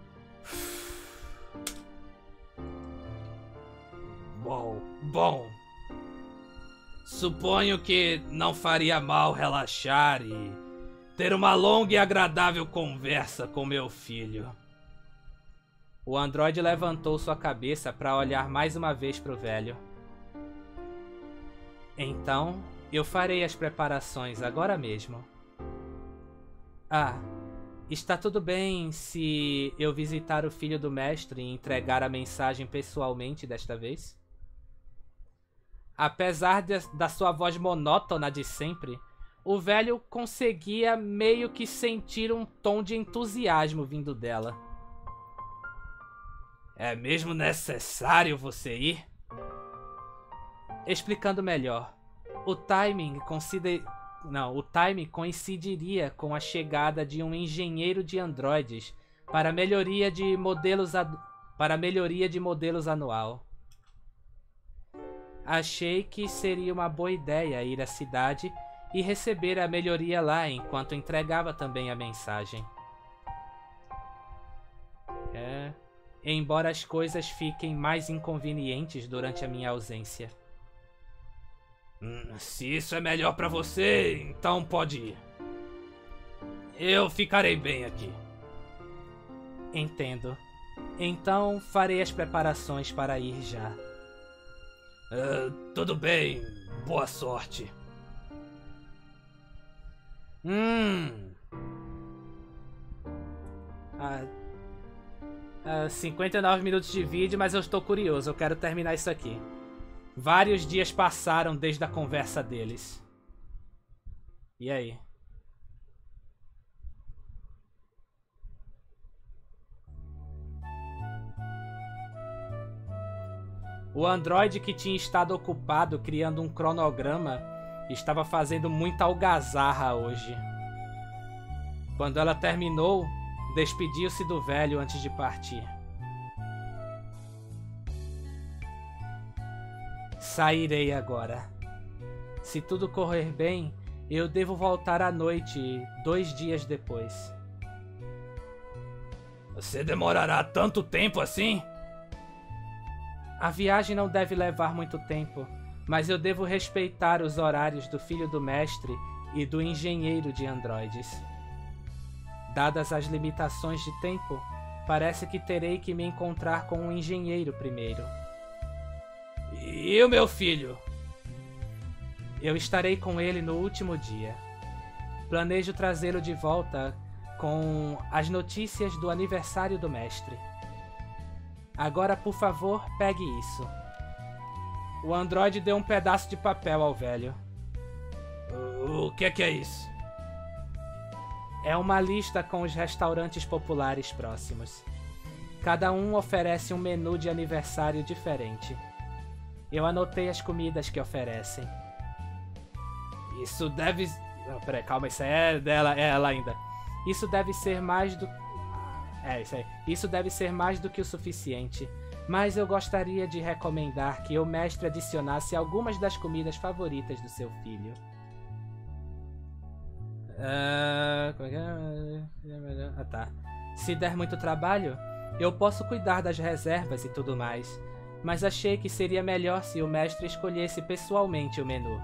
Bom. Suponho que não faria mal relaxar e ter uma longa e agradável conversa com meu filho. O androide levantou sua cabeça para olhar mais uma vez para o velho. Então... eu farei as preparações agora mesmo. Está tudo bem se eu visitar o filho do mestre e entregar a mensagem pessoalmente desta vez? Apesar da sua voz monótona de sempre, o velho conseguia meio que sentir um tom de entusiasmo vindo dela. É mesmo necessário você ir? Explicando melhor. O timing coincidiria com a chegada de um engenheiro de androides para melhoria de modelos anual. Achei que seria uma boa ideia ir à cidade e receber a melhoria lá enquanto entregava também a mensagem. Embora as coisas fiquem mais inconvenientes durante a minha ausência. Se isso é melhor pra você, então pode ir. Eu ficarei bem aqui. Entendo. Então farei as preparações para ir já. Tudo bem. Boa sorte. 59 minutos de vídeo, mas eu estou curioso. Eu quero terminar isso aqui. Vários dias passaram desde a conversa deles. E aí? O androide que tinha estado ocupado criando um cronograma estava fazendo muita algazarra hoje. Quando ela terminou, despediu-se do velho antes de partir. Sairei agora. Se tudo correr bem, eu devo voltar à noite 2 dias depois. Você demorará tanto tempo assim? A viagem não deve levar muito tempo, mas eu devo respeitar os horários do filho do mestre e do engenheiro de androides. Dadas as limitações de tempo, parece que terei que me encontrar com um engenheiro primeiro. E o meu filho? Eu estarei com ele no último dia. Planejo trazê-lo de volta com as notícias do aniversário do mestre. Agora, por favor, pegue isso. O androide deu um pedaço de papel ao velho. O que é isso? É uma lista com os restaurantes populares próximos. Cada um oferece um menu de aniversário diferente. Eu anotei as comidas que oferecem. Isso deve... Não, peraí, calma, isso é dela, é ela ainda. Isso deve ser mais do... isso aí. Isso deve ser mais do que o suficiente. Mas eu gostaria de recomendar que o mestre adicionasse algumas das comidas favoritas do seu filho. Tá. Se der muito trabalho, eu posso cuidar das reservas e tudo mais. Mas achei que seria melhor se o mestre escolhesse pessoalmente o menu.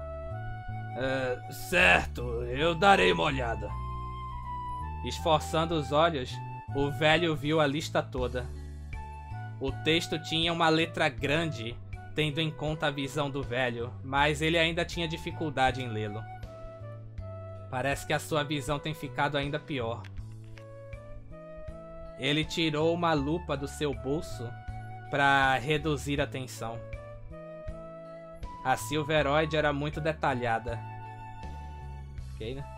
Certo, eu darei uma olhada. Esforçando os olhos, o velho viu a lista toda. O texto tinha uma letra grande, tendo em conta a visão do velho, mas ele ainda tinha dificuldade em lê-lo. Parece que a sua visão tem ficado ainda pior. Ele tirou uma lupa do seu bolso para reduzir a tensão. A Silveroid era muito detalhada. Ok, né?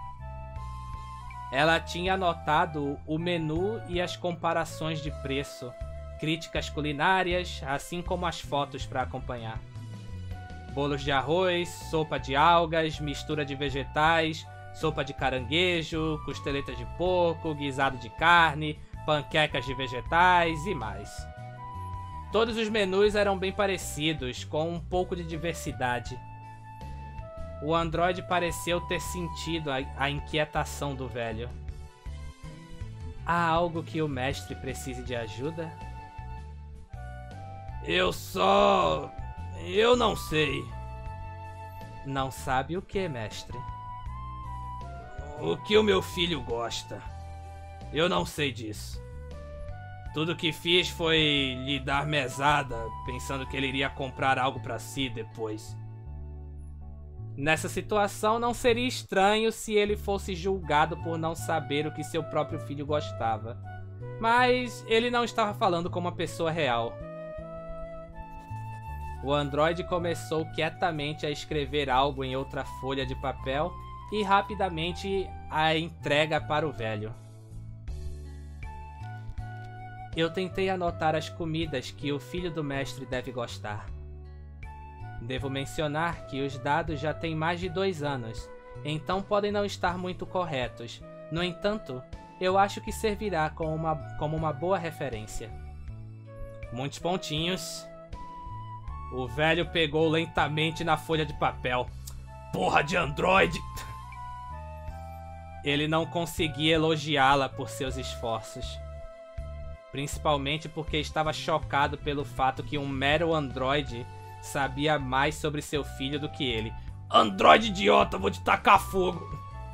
Ela tinha anotado o menu e as comparações de preço, críticas culinárias, assim como as fotos para acompanhar. Bolos de arroz, sopa de algas, mistura de vegetais, sopa de caranguejo, costeletas de porco, guisado de carne, panquecas de vegetais e mais. Todos os menus eram bem parecidos, com um pouco de diversidade. O androide pareceu ter sentido a inquietação do velho. Há algo que o mestre precise de ajuda? Eu não sei. Não sabe o que, mestre? O que o meu filho gosta. Eu não sei disso. Tudo que fiz foi lhe dar mesada, pensando que ele iria comprar algo pra si depois. Nessa situação, não seria estranho se ele fosse julgado por não saber o que seu próprio filho gostava. Mas ele não estava falando com uma pessoa real. O androide começou quietamente a escrever algo em outra folha de papel e rapidamente a entrega para o velho. Eu tentei anotar as comidas que o filho do mestre deve gostar. Devo mencionar que os dados já têm mais de 2 anos, então podem não estar muito corretos. No entanto, eu acho que servirá como uma boa referência. Muitos pontinhos. O velho pegou lentamente na folha de papel. Porra de androide! Ele não conseguia elogiá-la por seus esforços. Principalmente porque estava chocado pelo fato que um mero androide sabia mais sobre seu filho do que ele. Androide idiota, vou te tacar fogo!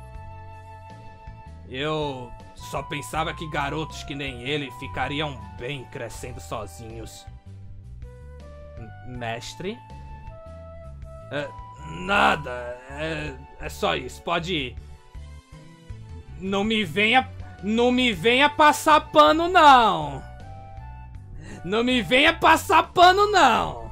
Eu só pensava que garotos que nem ele ficariam bem crescendo sozinhos. Mestre? Nada, é só isso, pode ir. Não me venha passar pano, não. Não me venha passar pano, não.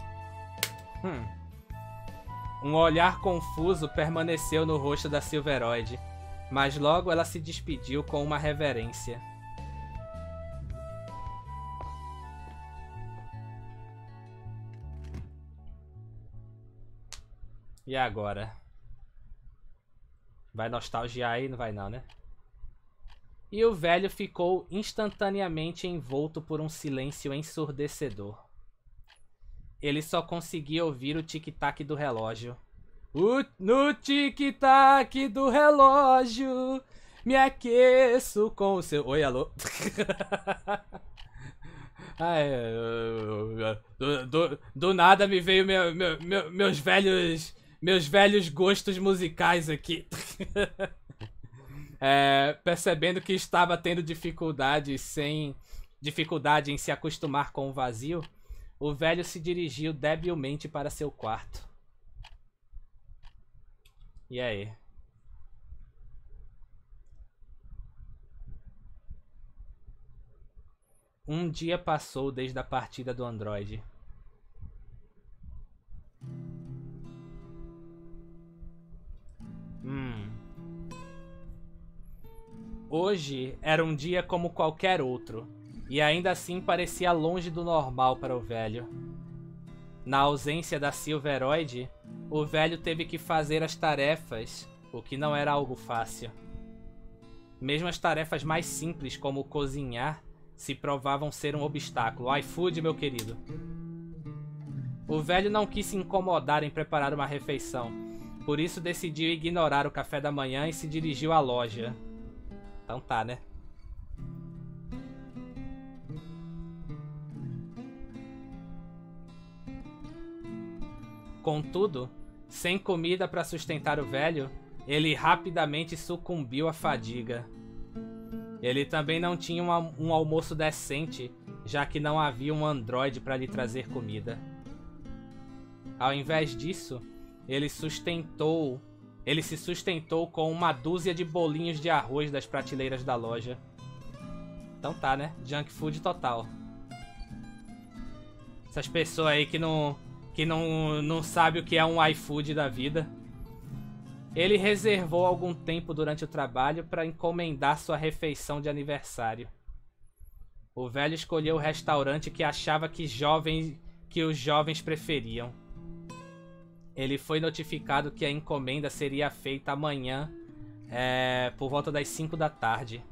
Um olhar confuso permaneceu no rosto da Silveroid, mas logo ela se despediu com uma reverência. E agora? Vai nostalgiar aí? Não vai não, né? E o velho ficou instantaneamente envolto por um silêncio ensurdecedor. Ele só conseguia ouvir o tic-tac do relógio. No tic-tac do relógio, me aqueço com o seu... Oi, alô? Ai, do nada me veio meus velhos gostos musicais aqui. Percebendo que estava tendo dificuldade em se acostumar com o vazio, o velho se dirigiu debilmente para seu quarto. E aí? Um dia passou desde a partida do androide. Hoje era um dia como qualquer outro, e ainda assim parecia longe do normal para o velho. Na ausência da Silveroid, o velho teve que fazer as tarefas, o que não era algo fácil. Mesmo as tarefas mais simples, como cozinhar, se provavam ser um obstáculo. iFood, meu querido. O velho não quis se incomodar em preparar uma refeição, por isso decidiu ignorar o café da manhã e se dirigiu à loja. Então tá, né? Contudo, sem comida para sustentar o velho, ele rapidamente sucumbiu à fadiga. Ele também não tinha um almoço decente, já que não havia um androide para lhe trazer comida. Ao invés disso, ele se sustentou com uma dúzia de bolinhos de arroz das prateleiras da loja. Então tá, né? Junk food total. Essas pessoas aí que não sabe o que é um iFood da vida. Ele reservou algum tempo durante o trabalho para encomendar sua refeição de aniversário. O velho escolheu o restaurante que achava que os jovens preferiam. Ele foi notificado que a encomenda seria feita amanhã, por volta das 5 da tarde.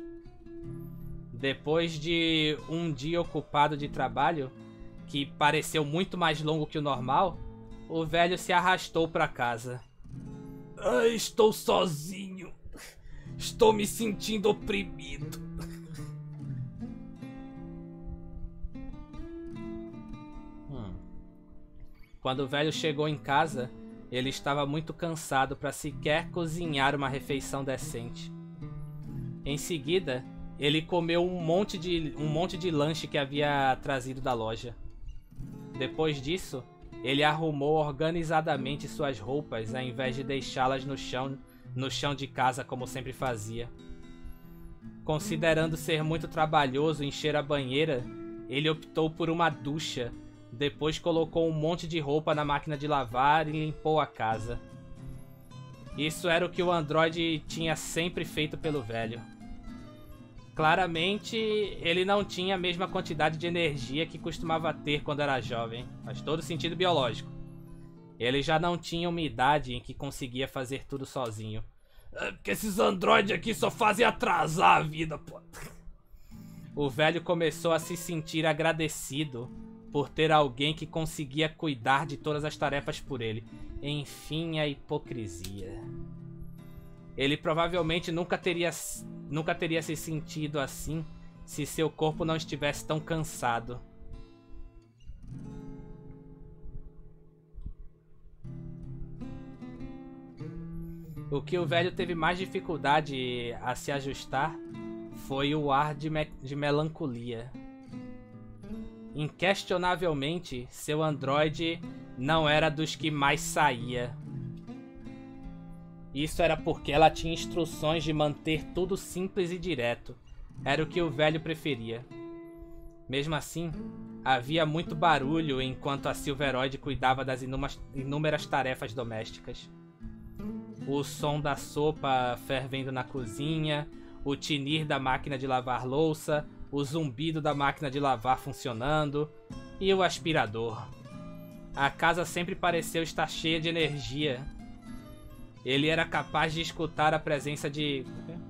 Depois de um dia ocupado de trabalho, que pareceu muito mais longo que o normal, o velho se arrastou para casa. Estou sozinho. Estou me sentindo oprimido. Quando o velho chegou em casa, ele estava muito cansado para sequer cozinhar uma refeição decente. Em seguida, ele comeu um monte de lanche que havia trazido da loja. Depois disso, ele arrumou organizadamente suas roupas ao invés de deixá-las no chão de casa como sempre fazia. Considerando ser muito trabalhoso encher a banheira, ele optou por uma ducha. Depois colocou um monte de roupa na máquina de lavar e limpou a casa. Isso era o que o androide tinha sempre feito pelo velho. Claramente, ele não tinha a mesma quantidade de energia que costumava ter quando era jovem. Faz todo sentido biológico. Ele já não tinha uma idade em que conseguia fazer tudo sozinho. Porque esses androides aqui só fazem atrasar a vida, pô. O velho começou a se sentir agradecido por ter alguém que conseguia cuidar de todas as tarefas por ele. Enfim, a hipocrisia. Ele provavelmente nunca teria se sentido assim se seu corpo não estivesse tão cansado. O que o velho teve mais dificuldade a se ajustar foi o ar de melancolia. Inquestionavelmente, seu androide não era dos que mais saía. Isso era porque ela tinha instruções de manter tudo simples e direto. Era o que o velho preferia. Mesmo assim, havia muito barulho enquanto a Silveroid cuidava das inúmeras tarefas domésticas. O som da sopa fervendo na cozinha, o tinir da máquina de lavar louça, o zumbido da máquina de lavar funcionando e o aspirador. A casa sempre pareceu estar cheia de energia. Ele era capaz de escutar a presença de...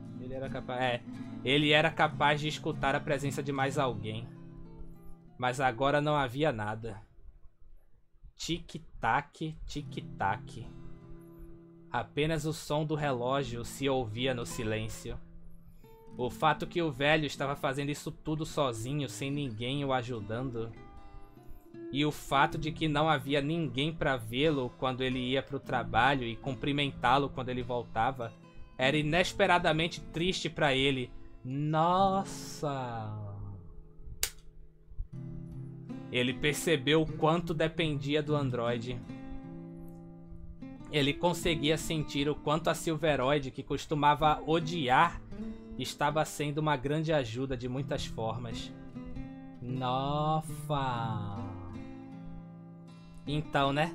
Ele era capaz de escutar a presença de mais alguém. Mas agora não havia nada. Tic-tac, tic-tac. Apenas o som do relógio se ouvia no silêncio. O fato que o velho estava fazendo isso tudo sozinho, sem ninguém o ajudando. E o fato de que não havia ninguém para vê-lo quando ele ia para o trabalho e cumprimentá-lo quando ele voltava, era inesperadamente triste para ele. Nossa! Ele percebeu o quanto dependia do androide. Ele conseguia sentir o quanto a Silveroid, que costumava odiar, estava sendo uma grande ajuda de muitas formas. Nossa! Então, né?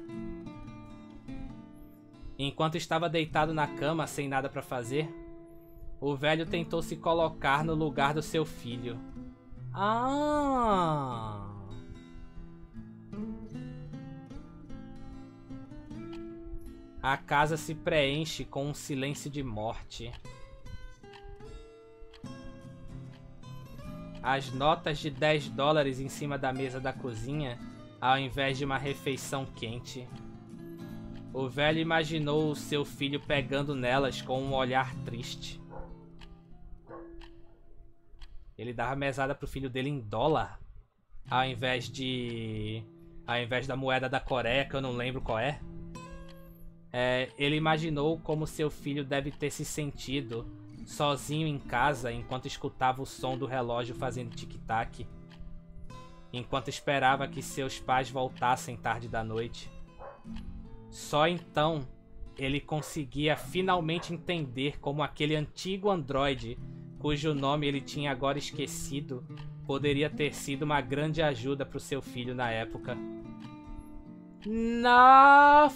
Enquanto estava deitado na cama sem nada para fazer, o velho tentou se colocar no lugar do seu filho. Ah! A casa se preenche com um silêncio de morte. As notas de $10 em cima da mesa da cozinha, ao invés de uma refeição quente. O velho imaginou o seu filho pegando nelas com um olhar triste. Ele dava mesada pro filho dele em dólar, ao invés da moeda da Coreia, que eu não lembro qual é. Ele imaginou como seu filho deve ter se sentido sozinho em casa enquanto escutava o som do relógio fazendo tic-tac, enquanto esperava que seus pais voltassem tarde da noite. Só então ele conseguia finalmente entender como aquele antigo androide, cujo nome ele tinha agora esquecido, poderia ter sido uma grande ajuda para o seu filho na época. Nossa!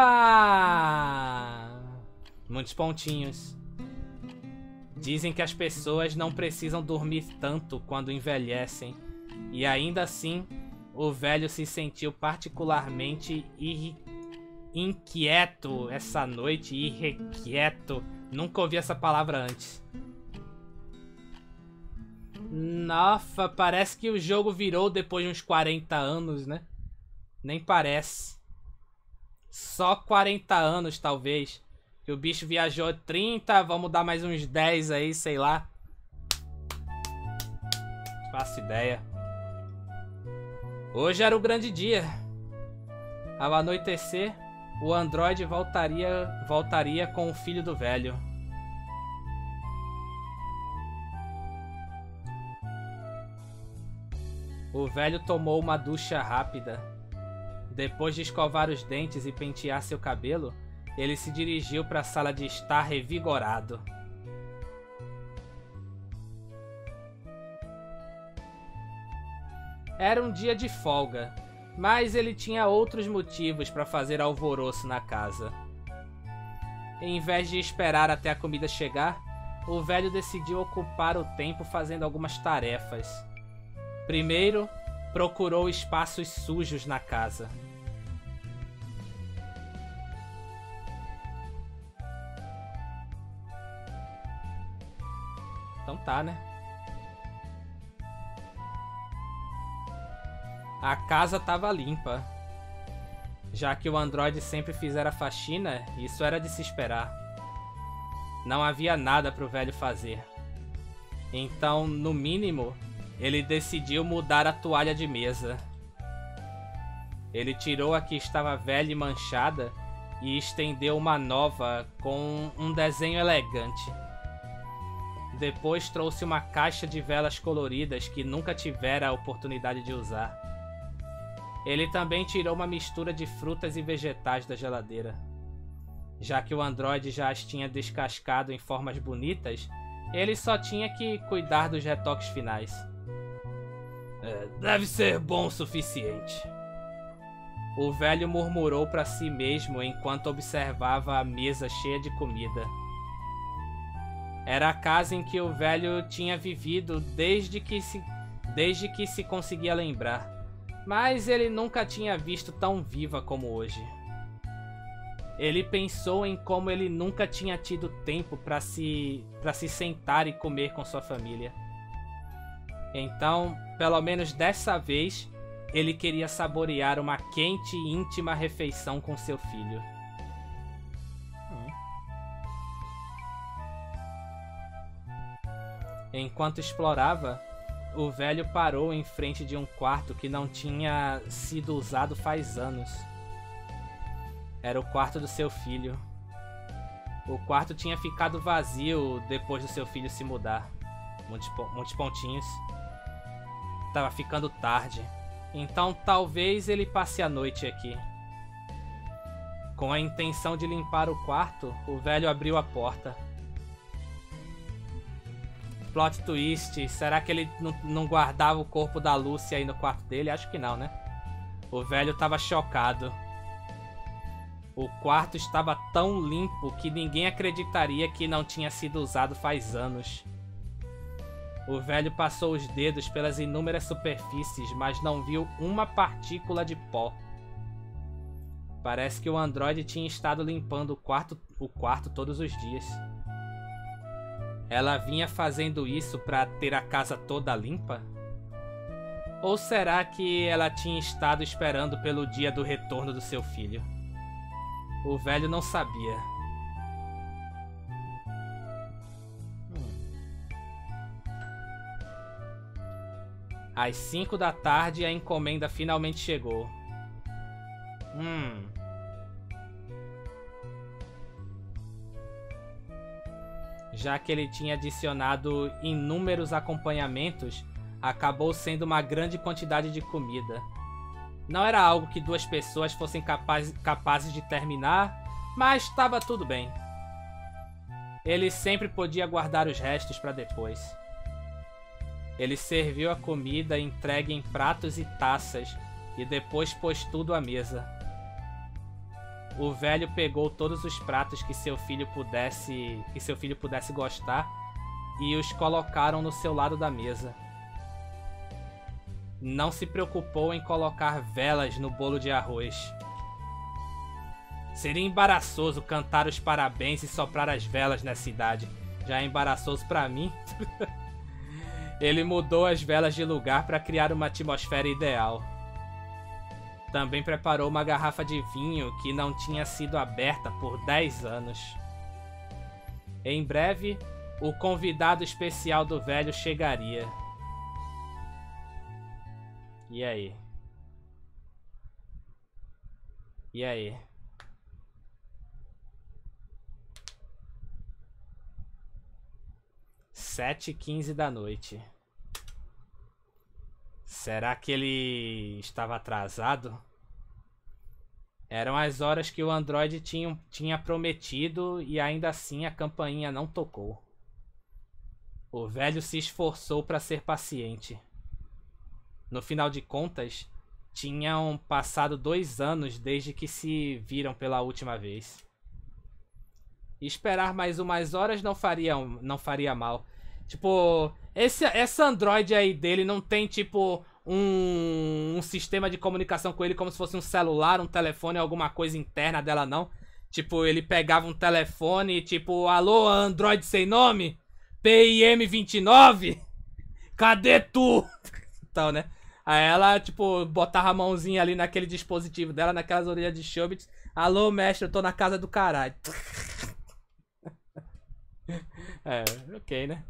Muitos pontinhos. Dizem que as pessoas não precisam dormir tanto quando envelhecem, e ainda assim, o velho se sentiu particularmente inquieto essa noite. Irrequieto. Nunca ouvi essa palavra antes. Nossa, parece que o jogo virou depois de uns 40 anos, né? Nem parece. Só 40 anos, talvez. Que o bicho viajou 30, vamos dar mais uns 10 aí, sei lá. Faço ideia. Hoje era o grande dia. Ao anoitecer, o androide voltaria com o filho do velho. O velho tomou uma ducha rápida. Depois de escovar os dentes e pentear seu cabelo, ele se dirigiu para a sala de estar revigorado. Era um dia de folga, mas ele tinha outros motivos para fazer alvoroço na casa. Em vez de esperar até a comida chegar, o velho decidiu ocupar o tempo fazendo algumas tarefas. Primeiro, procurou espaços sujos na casa. Então tá, né? A casa tava limpa. Já que o androide sempre fizera a faxina, isso era de se esperar. Não havia nada pro velho fazer. Então, no mínimo, ele decidiu mudar a toalha de mesa. Ele tirou a que estava velha e manchada e estendeu uma nova com um desenho elegante. Depois trouxe uma caixa de velas coloridas que nunca tivera a oportunidade de usar. Ele também tirou uma mistura de frutas e vegetais da geladeira. Já que o androide já as tinha descascado em formas bonitas, ele só tinha que cuidar dos retoques finais. Deve ser bom o suficiente. O velho murmurou para si mesmo enquanto observava a mesa cheia de comida. Era a casa em que o velho tinha vivido desde que se conseguia lembrar. Mas ele nunca tinha visto tão viva como hoje. Ele pensou em como ele nunca tinha tido tempo para se sentar e comer com sua família. Então, pelo menos dessa vez, ele queria saborear uma quente e íntima refeição com seu filho. Enquanto explorava, o velho parou em frente de um quarto que não tinha sido usado faz anos. Era o quarto do seu filho. O quarto tinha ficado vazio depois do seu filho se mudar. Muitos pontinhos. Tava ficando tarde. Então talvez ele passe a noite aqui. Com a intenção de limpar o quarto, o velho abriu a porta. Plot twist, será que ele não guardava o corpo da Lucy aí no quarto dele? Acho que não, né? O velho tava chocado. O quarto estava tão limpo que ninguém acreditaria que não tinha sido usado faz anos. O velho passou os dedos pelas inúmeras superfícies, mas não viu uma partícula de pó. Parece que o androide tinha estado limpando o quarto todos os dias. Ela vinha fazendo isso para ter a casa toda limpa? Ou será que ela tinha estado esperando pelo dia do retorno do seu filho? O velho não sabia. Às 5 da tarde, a encomenda finalmente chegou. Já que ele tinha adicionado inúmeros acompanhamentos, acabou sendo uma grande quantidade de comida. Não era algo que duas pessoas fossem capazes de terminar, mas estava tudo bem. Ele sempre podia guardar os restos para depois. Ele serviu a comida entregue em pratos e taças e depois pôs tudo à mesa. O velho pegou todos os pratos que seu filho pudesse gostar e os colocaram no seu lado da mesa. Não se preocupou em colocar velas no bolo de arroz. Seria embaraçoso cantar os parabéns e soprar as velas nessa idade. Já é embaraçoso pra mim. Ele mudou as velas de lugar para criar uma atmosfera ideal. Também preparou uma garrafa de vinho que não tinha sido aberta por 10 anos. Em breve, o convidado especial do velho chegaria. E aí? E aí? Sete e 15 da noite. Será que ele estava atrasado? Eram as horas que o androide tinha prometido e ainda assim a campainha não tocou. O velho se esforçou para ser paciente. No final de contas, tinham passado 2 anos desde que se viram pela última vez. Esperar mais umas horas não faria mal. Tipo, essa androide aí dele não tem, tipo, um sistema de comunicação com ele como se fosse um celular, um telefone, alguma coisa interna dela, não. Tipo, ele pegava um telefone e, tipo, alô, androide sem nome? PIM29? Cadê tu? Então, né? Aí ela, tipo, botava a mãozinha ali naquele dispositivo dela, naquelas orelhas de Chobits. Alô, mestre, eu tô na casa do caralho. É, ok, né?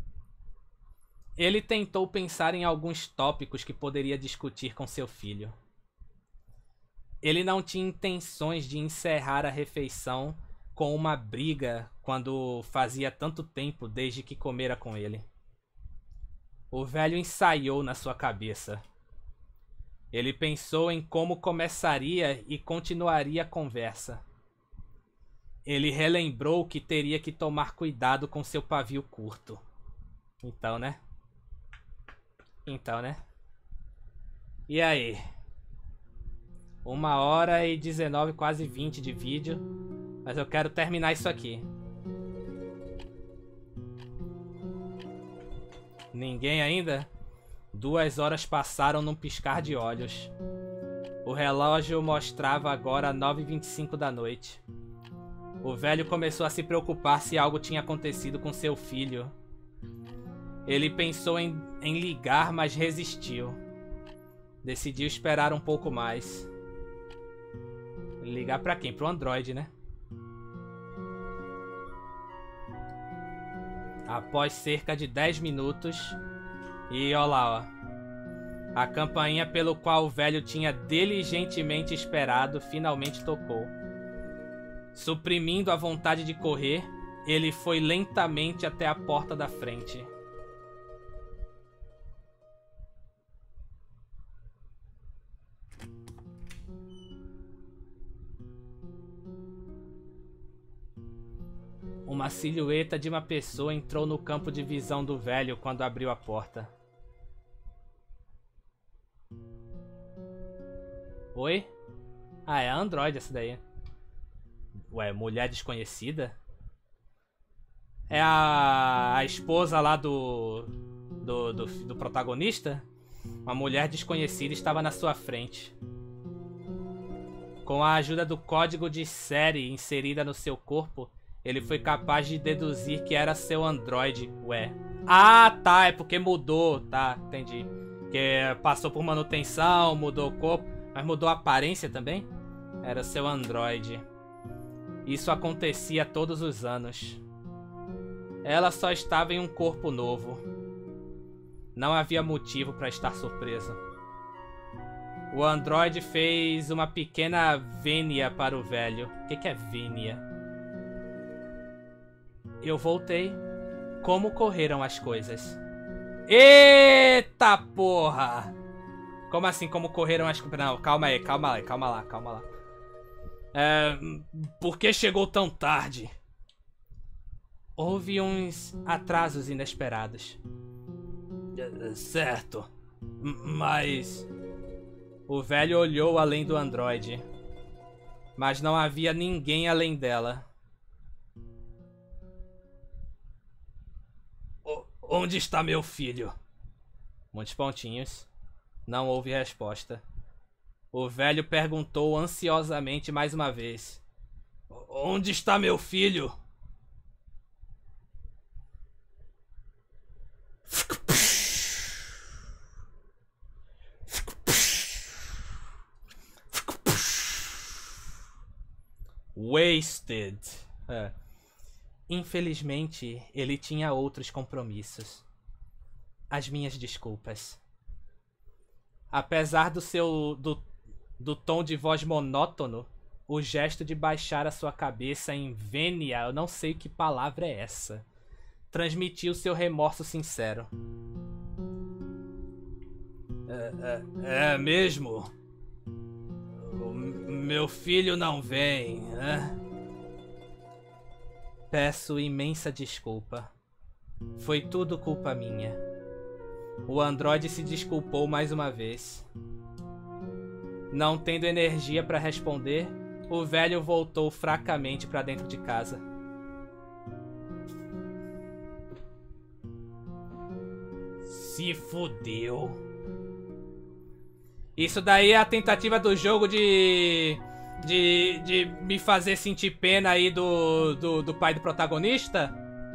Ele tentou pensar em alguns tópicos que poderia discutir com seu filho. Ele não tinha intenções de encerrar a refeição com uma briga quando fazia tanto tempo desde que comera com ele. O velho ensaiou na sua cabeça. Ele pensou em como começaria e continuaria a conversa. Ele relembrou que teria que tomar cuidado com seu pavio curto. Então, né? E aí? 1h19, quase 20 de vídeo. Mas eu quero terminar isso aqui. Ninguém ainda? 2 horas passaram num piscar de olhos. O relógio mostrava agora 9h25 da noite. O velho começou a se preocupar se algo tinha acontecido com seu filho. Ele pensou em ligar, mas resistiu. Decidiu esperar um pouco mais. Ligar pra quem? Pro Android, né? Após cerca de 10 minutos... E olha lá, ó. A campainha pelo qual o velho tinha diligentemente esperado finalmente tocou. Suprimindo a vontade de correr, ele foi lentamente até a porta da frente. Uma silhueta de uma pessoa entrou no campo de visão do velho quando abriu a porta. Oi? Ah, é a Android essa daí. Ué, mulher desconhecida? É a esposa lá do protagonista? Uma mulher desconhecida estava na sua frente. Com a ajuda do código de série inserida no seu corpo, ele foi capaz de deduzir que era seu Android. Ué. Ah, tá, é porque mudou. Tá, entendi. Que passou por manutenção, mudou o corpo, mas mudou a aparência também? Era seu Android. Isso acontecia todos os anos. Ela só estava em um corpo novo. Não havia motivo para estar surpreso. O Android fez uma pequena vênia para o velho. O que é vênia? Eu voltei. Como correram as coisas? Eita porra! Como assim, como correram as coisas? Não, calma aí, calma lá. Por que chegou tão tarde? Houve uns atrasos inesperados. Certo. Mas... O velho olhou além do androide. Mas não havia ninguém além dela. Onde está meu filho? Muitos pontinhos. Não houve resposta. O velho perguntou ansiosamente mais uma vez. Onde está meu filho? Wasted. Infelizmente, ele tinha outros compromissos. As minhas desculpas. Apesar do tom de voz monótono, o gesto de baixar a sua cabeça em vênia, eu não sei que palavra é essa, transmitiu seu remorso sincero. É mesmo? Meu filho não vem, né? Peço imensa desculpa. Foi tudo culpa minha. O androide se desculpou mais uma vez. Não tendo energia para responder, o velho voltou fracamente para dentro de casa. Se fudeu. Isso daí é a tentativa do jogo de me fazer sentir pena aí do pai do protagonista?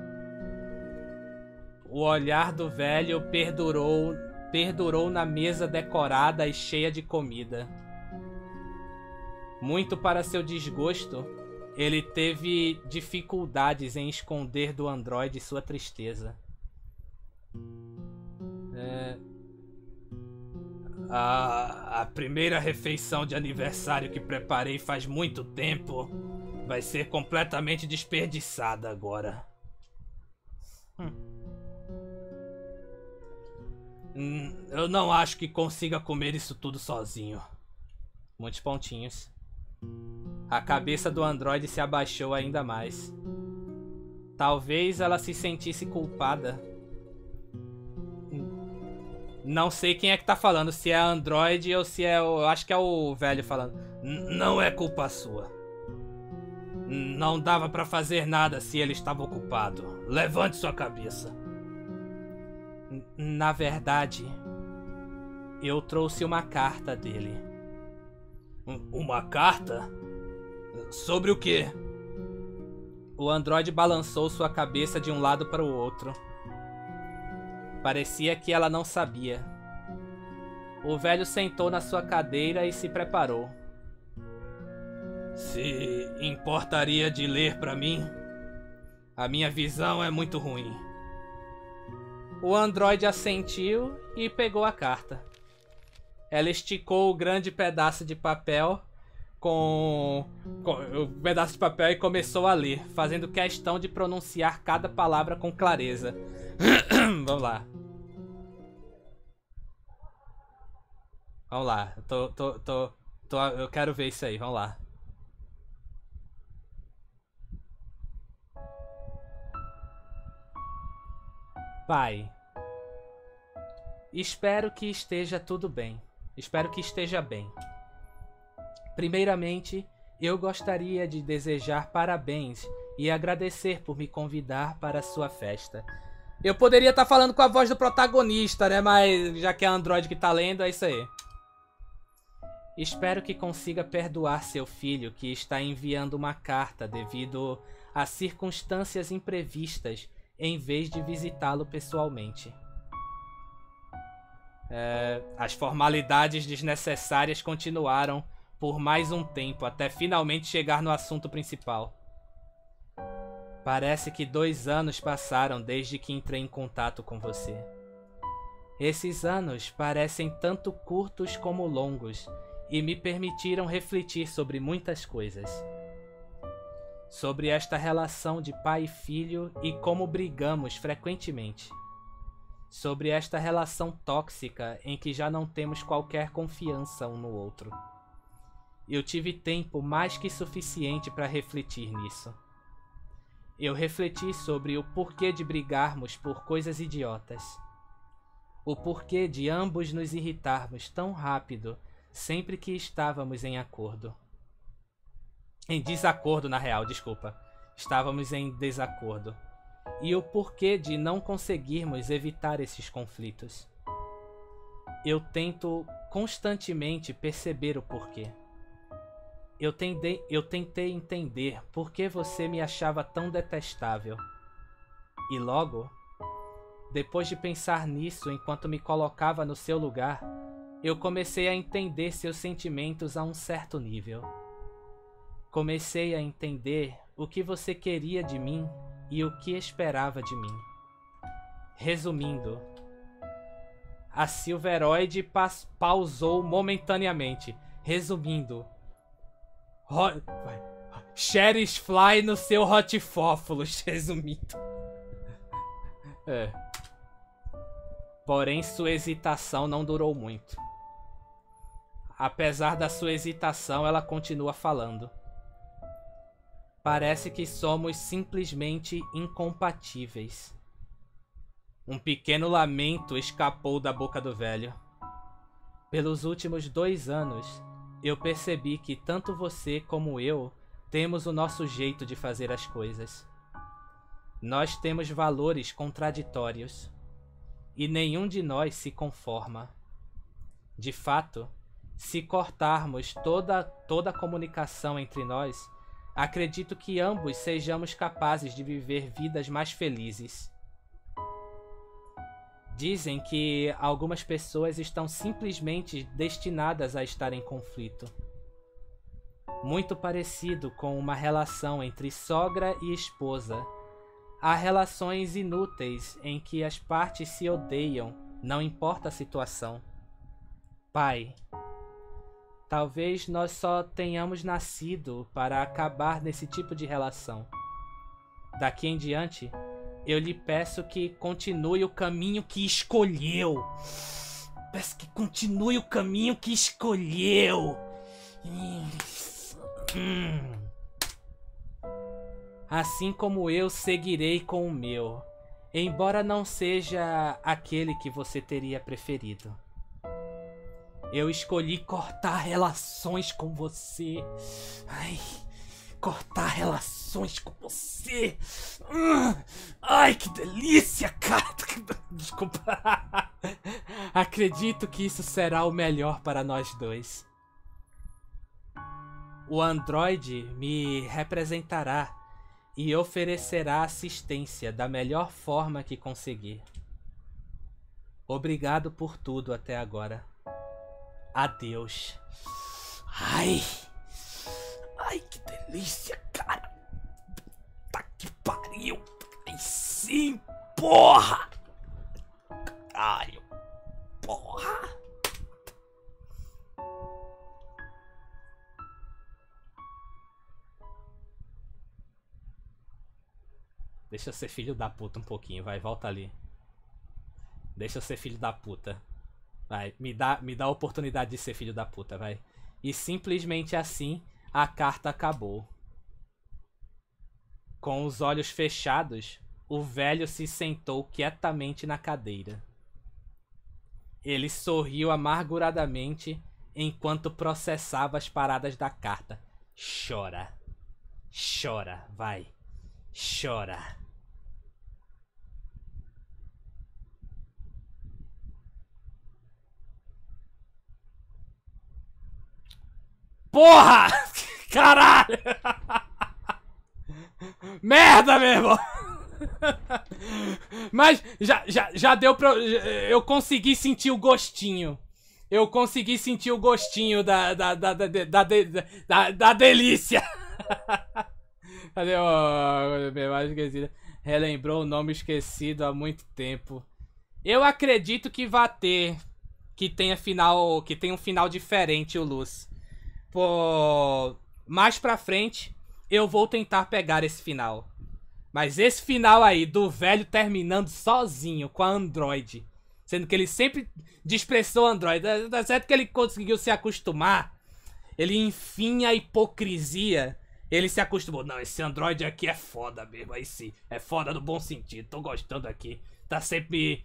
O olhar do velho perdurou na mesa decorada e cheia de comida. Muito para seu desgosto, ele teve dificuldades em esconder do androide sua tristeza. A primeira refeição de aniversário que preparei faz muito tempo vai ser completamente desperdiçada agora. Eu não acho que consiga comer isso tudo sozinho. Muitos pontinhos. A cabeça do androide se abaixou ainda mais. Talvez ela se sentisse culpada. Não sei quem é que tá falando, se é a Android ou se é o... Eu acho que é o velho falando. Não é culpa sua. Não dava pra fazer nada se ele estava ocupado. Levante sua cabeça. Na verdade, Eu trouxe uma carta dele. Uma carta? Sobre o quê? O androide balançou sua cabeça de um lado para o outro. Parecia que ela não sabia. O velho sentou na sua cadeira e se preparou. Se importaria de ler para mim? A minha visão é muito ruim. O androide assentiu e pegou a carta. Ela esticou o grande pedaço de papel com o pedaço de papel e começou a ler, fazendo questão de pronunciar cada palavra com clareza. Vamos lá. Vamos lá. Eu quero ver isso aí. Vamos lá. Pai, espero que esteja tudo bem. Espero que esteja bem. Primeiramente, eu gostaria de desejar parabéns e agradecer por me convidar para a sua festa. Eu poderia estar falando com a voz do protagonista, né? Mas já que é a Android que tá lendo, é isso aí. Espero que consiga perdoar seu filho que está enviando uma carta devido a circunstâncias imprevistas em vez de visitá-lo pessoalmente. As formalidades desnecessárias continuaram por mais um tempo, até finalmente chegar no assunto principal. Parece que 2 anos passaram desde que entrei em contato com você. Esses anos parecem tanto curtos como longos e me permitiram refletir sobre muitas coisas. Sobre esta relação de pai e filho e como brigamos frequentemente. Sobre esta relação tóxica em que já não temos qualquer confiança um no outro. Eu tive tempo mais que suficiente para refletir nisso. Eu refleti sobre o porquê de brigarmos por coisas idiotas. O porquê de ambos nos irritarmos tão rápido sempre que estávamos em acordo. Em desacordo, na real, desculpa. Estávamos em desacordo. E o porquê de não conseguirmos evitar esses conflitos. Eu tento constantemente perceber o porquê. Eu tentei entender por que você me achava tão detestável. E logo, depois de pensar nisso enquanto me colocava no seu lugar, eu comecei a entender seus sentimentos a um certo nível. Comecei a entender o que você queria de mim e o que esperava de mim. Resumindo, a Silveroid pausou momentaneamente. Resumindo, Xeris Fly no seu Hotifófilos. Resumindo. Porém, sua hesitação não durou muito. Apesar da sua hesitação, ela continua falando. Parece que somos simplesmente incompatíveis. Um pequeno lamento escapou da boca do velho. Pelos últimos 2 anos, eu percebi que tanto você como eu temos o nosso jeito de fazer as coisas. Nós temos valores contraditórios. E nenhum de nós se conforma. De fato, se cortarmos toda a comunicação entre nós, acredito que ambos sejamos capazes de viver vidas mais felizes. Dizem que algumas pessoas estão simplesmente destinadas a estar em conflito. Muito parecido com uma relação entre sogra e esposa. Há relações inúteis em que as partes se odeiam, não importa a situação. Pai, talvez nós só tenhamos nascido para acabar nesse tipo de relação. Daqui em diante, eu lhe peço que continue o caminho que escolheu. Peço que continue o caminho que escolheu. Assim como eu seguirei com o meu, embora não seja aquele que você teria preferido. Eu escolhi cortar relações com você. cortar relações com você. Ai, que delícia, cara. Desculpa. Acredito que isso será o melhor para nós dois. O androide me representará e oferecerá assistência da melhor forma que conseguir. Obrigado por tudo até agora. Adeus. Ai. Ai, que delícia, cara. Tá que pariu. Ai, sim, porra. Caralho. Porra. Deixa eu ser filho da puta um pouquinho, vai, volta ali. Deixa eu ser filho da puta. Vai, me dá a oportunidade de ser filho da puta, vai. E simplesmente assim, a carta acabou. Com os olhos fechados, o velho se sentou quietamente na cadeira. Ele sorriu amarguradamente enquanto processava as paradas da carta. Chora. Chora, vai. Chora. Porra! Caralho! Merda, meu irmão! Mas já deu pra... Eu consegui sentir o gostinho. Eu consegui sentir o gostinho da delícia. Cadê o memória esquecida? Relembrou o nome esquecido há muito tempo. Eu acredito que vai ter. Que tenha um final diferente, o Luz. Pô, mais pra frente eu vou tentar pegar esse final. Mas esse final aí do velho terminando sozinho com a Android, sendo que ele sempre desprezou o Android, tá certo que ele conseguiu se acostumar. Ele, enfim, a hipocrisia, ele se acostumou. Não, esse Android aqui é foda mesmo, aí sim, é foda no bom sentido, tô gostando aqui. Tá sempre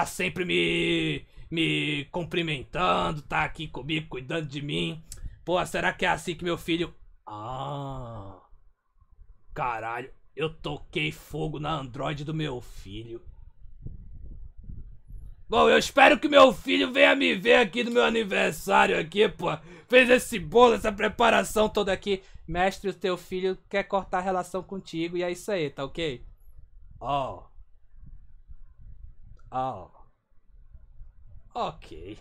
me cumprimentando, tá aqui comigo, cuidando de mim. Pô, será que é assim que meu filho... Ah... Caralho, eu toquei fogo na Android do meu filho. Bom, eu espero que meu filho venha me ver aqui no meu aniversário aqui, pô. Fez esse bolo, essa preparação toda aqui. Mestre, o teu filho quer cortar a relação contigo e é isso aí, tá ok? Oh. Oh. Ok.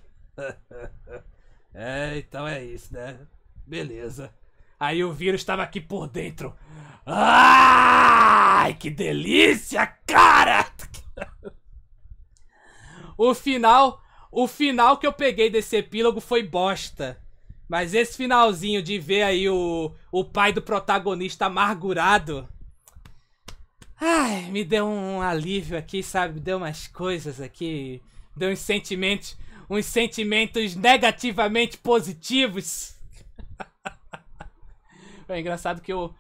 É, então é isso, né? Beleza. Aí o vírus estava aqui por dentro. Ai, que delícia, cara! O final que eu peguei desse epílogo foi bosta. Mas esse finalzinho de ver aí o pai do protagonista amargurado... Ai, me deu um alívio aqui, sabe? Me deu umas coisas aqui. Deu uns sentimentos negativamente positivos. É engraçado que o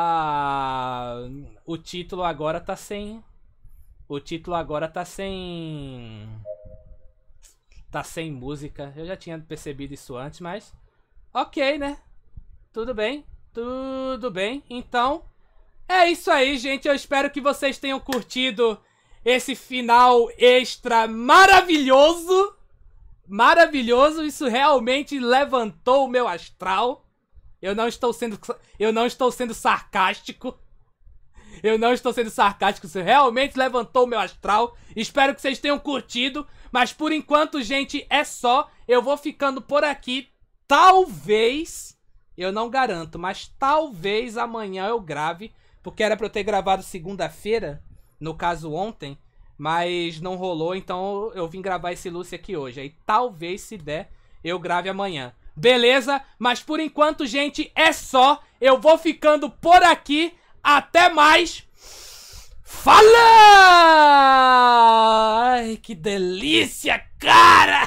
título agora tá sem... O título agora tá sem... Tá sem música. Eu já tinha percebido isso antes, mas... Ok, né? Tudo bem. Tudo bem. Então... É isso aí, gente. Eu espero que vocês tenham curtido esse final extra maravilhoso. Maravilhoso. Isso realmente levantou o meu astral. Eu não estou sendo sarcástico. Eu não estou sendo sarcástico. Isso realmente levantou o meu astral. Espero que vocês tenham curtido. Mas por enquanto, gente, é só. Eu vou ficando por aqui. Talvez, eu não garanto, mas talvez amanhã eu grave. Porque era pra eu ter gravado segunda-feira, no caso ontem. Mas não rolou, então eu vim gravar esse Lucy aqui hoje. Aí talvez, se der, eu grave amanhã. Beleza? Mas por enquanto, gente, é só. Eu vou ficando por aqui. Até mais. Fala! Ai, que delícia, cara!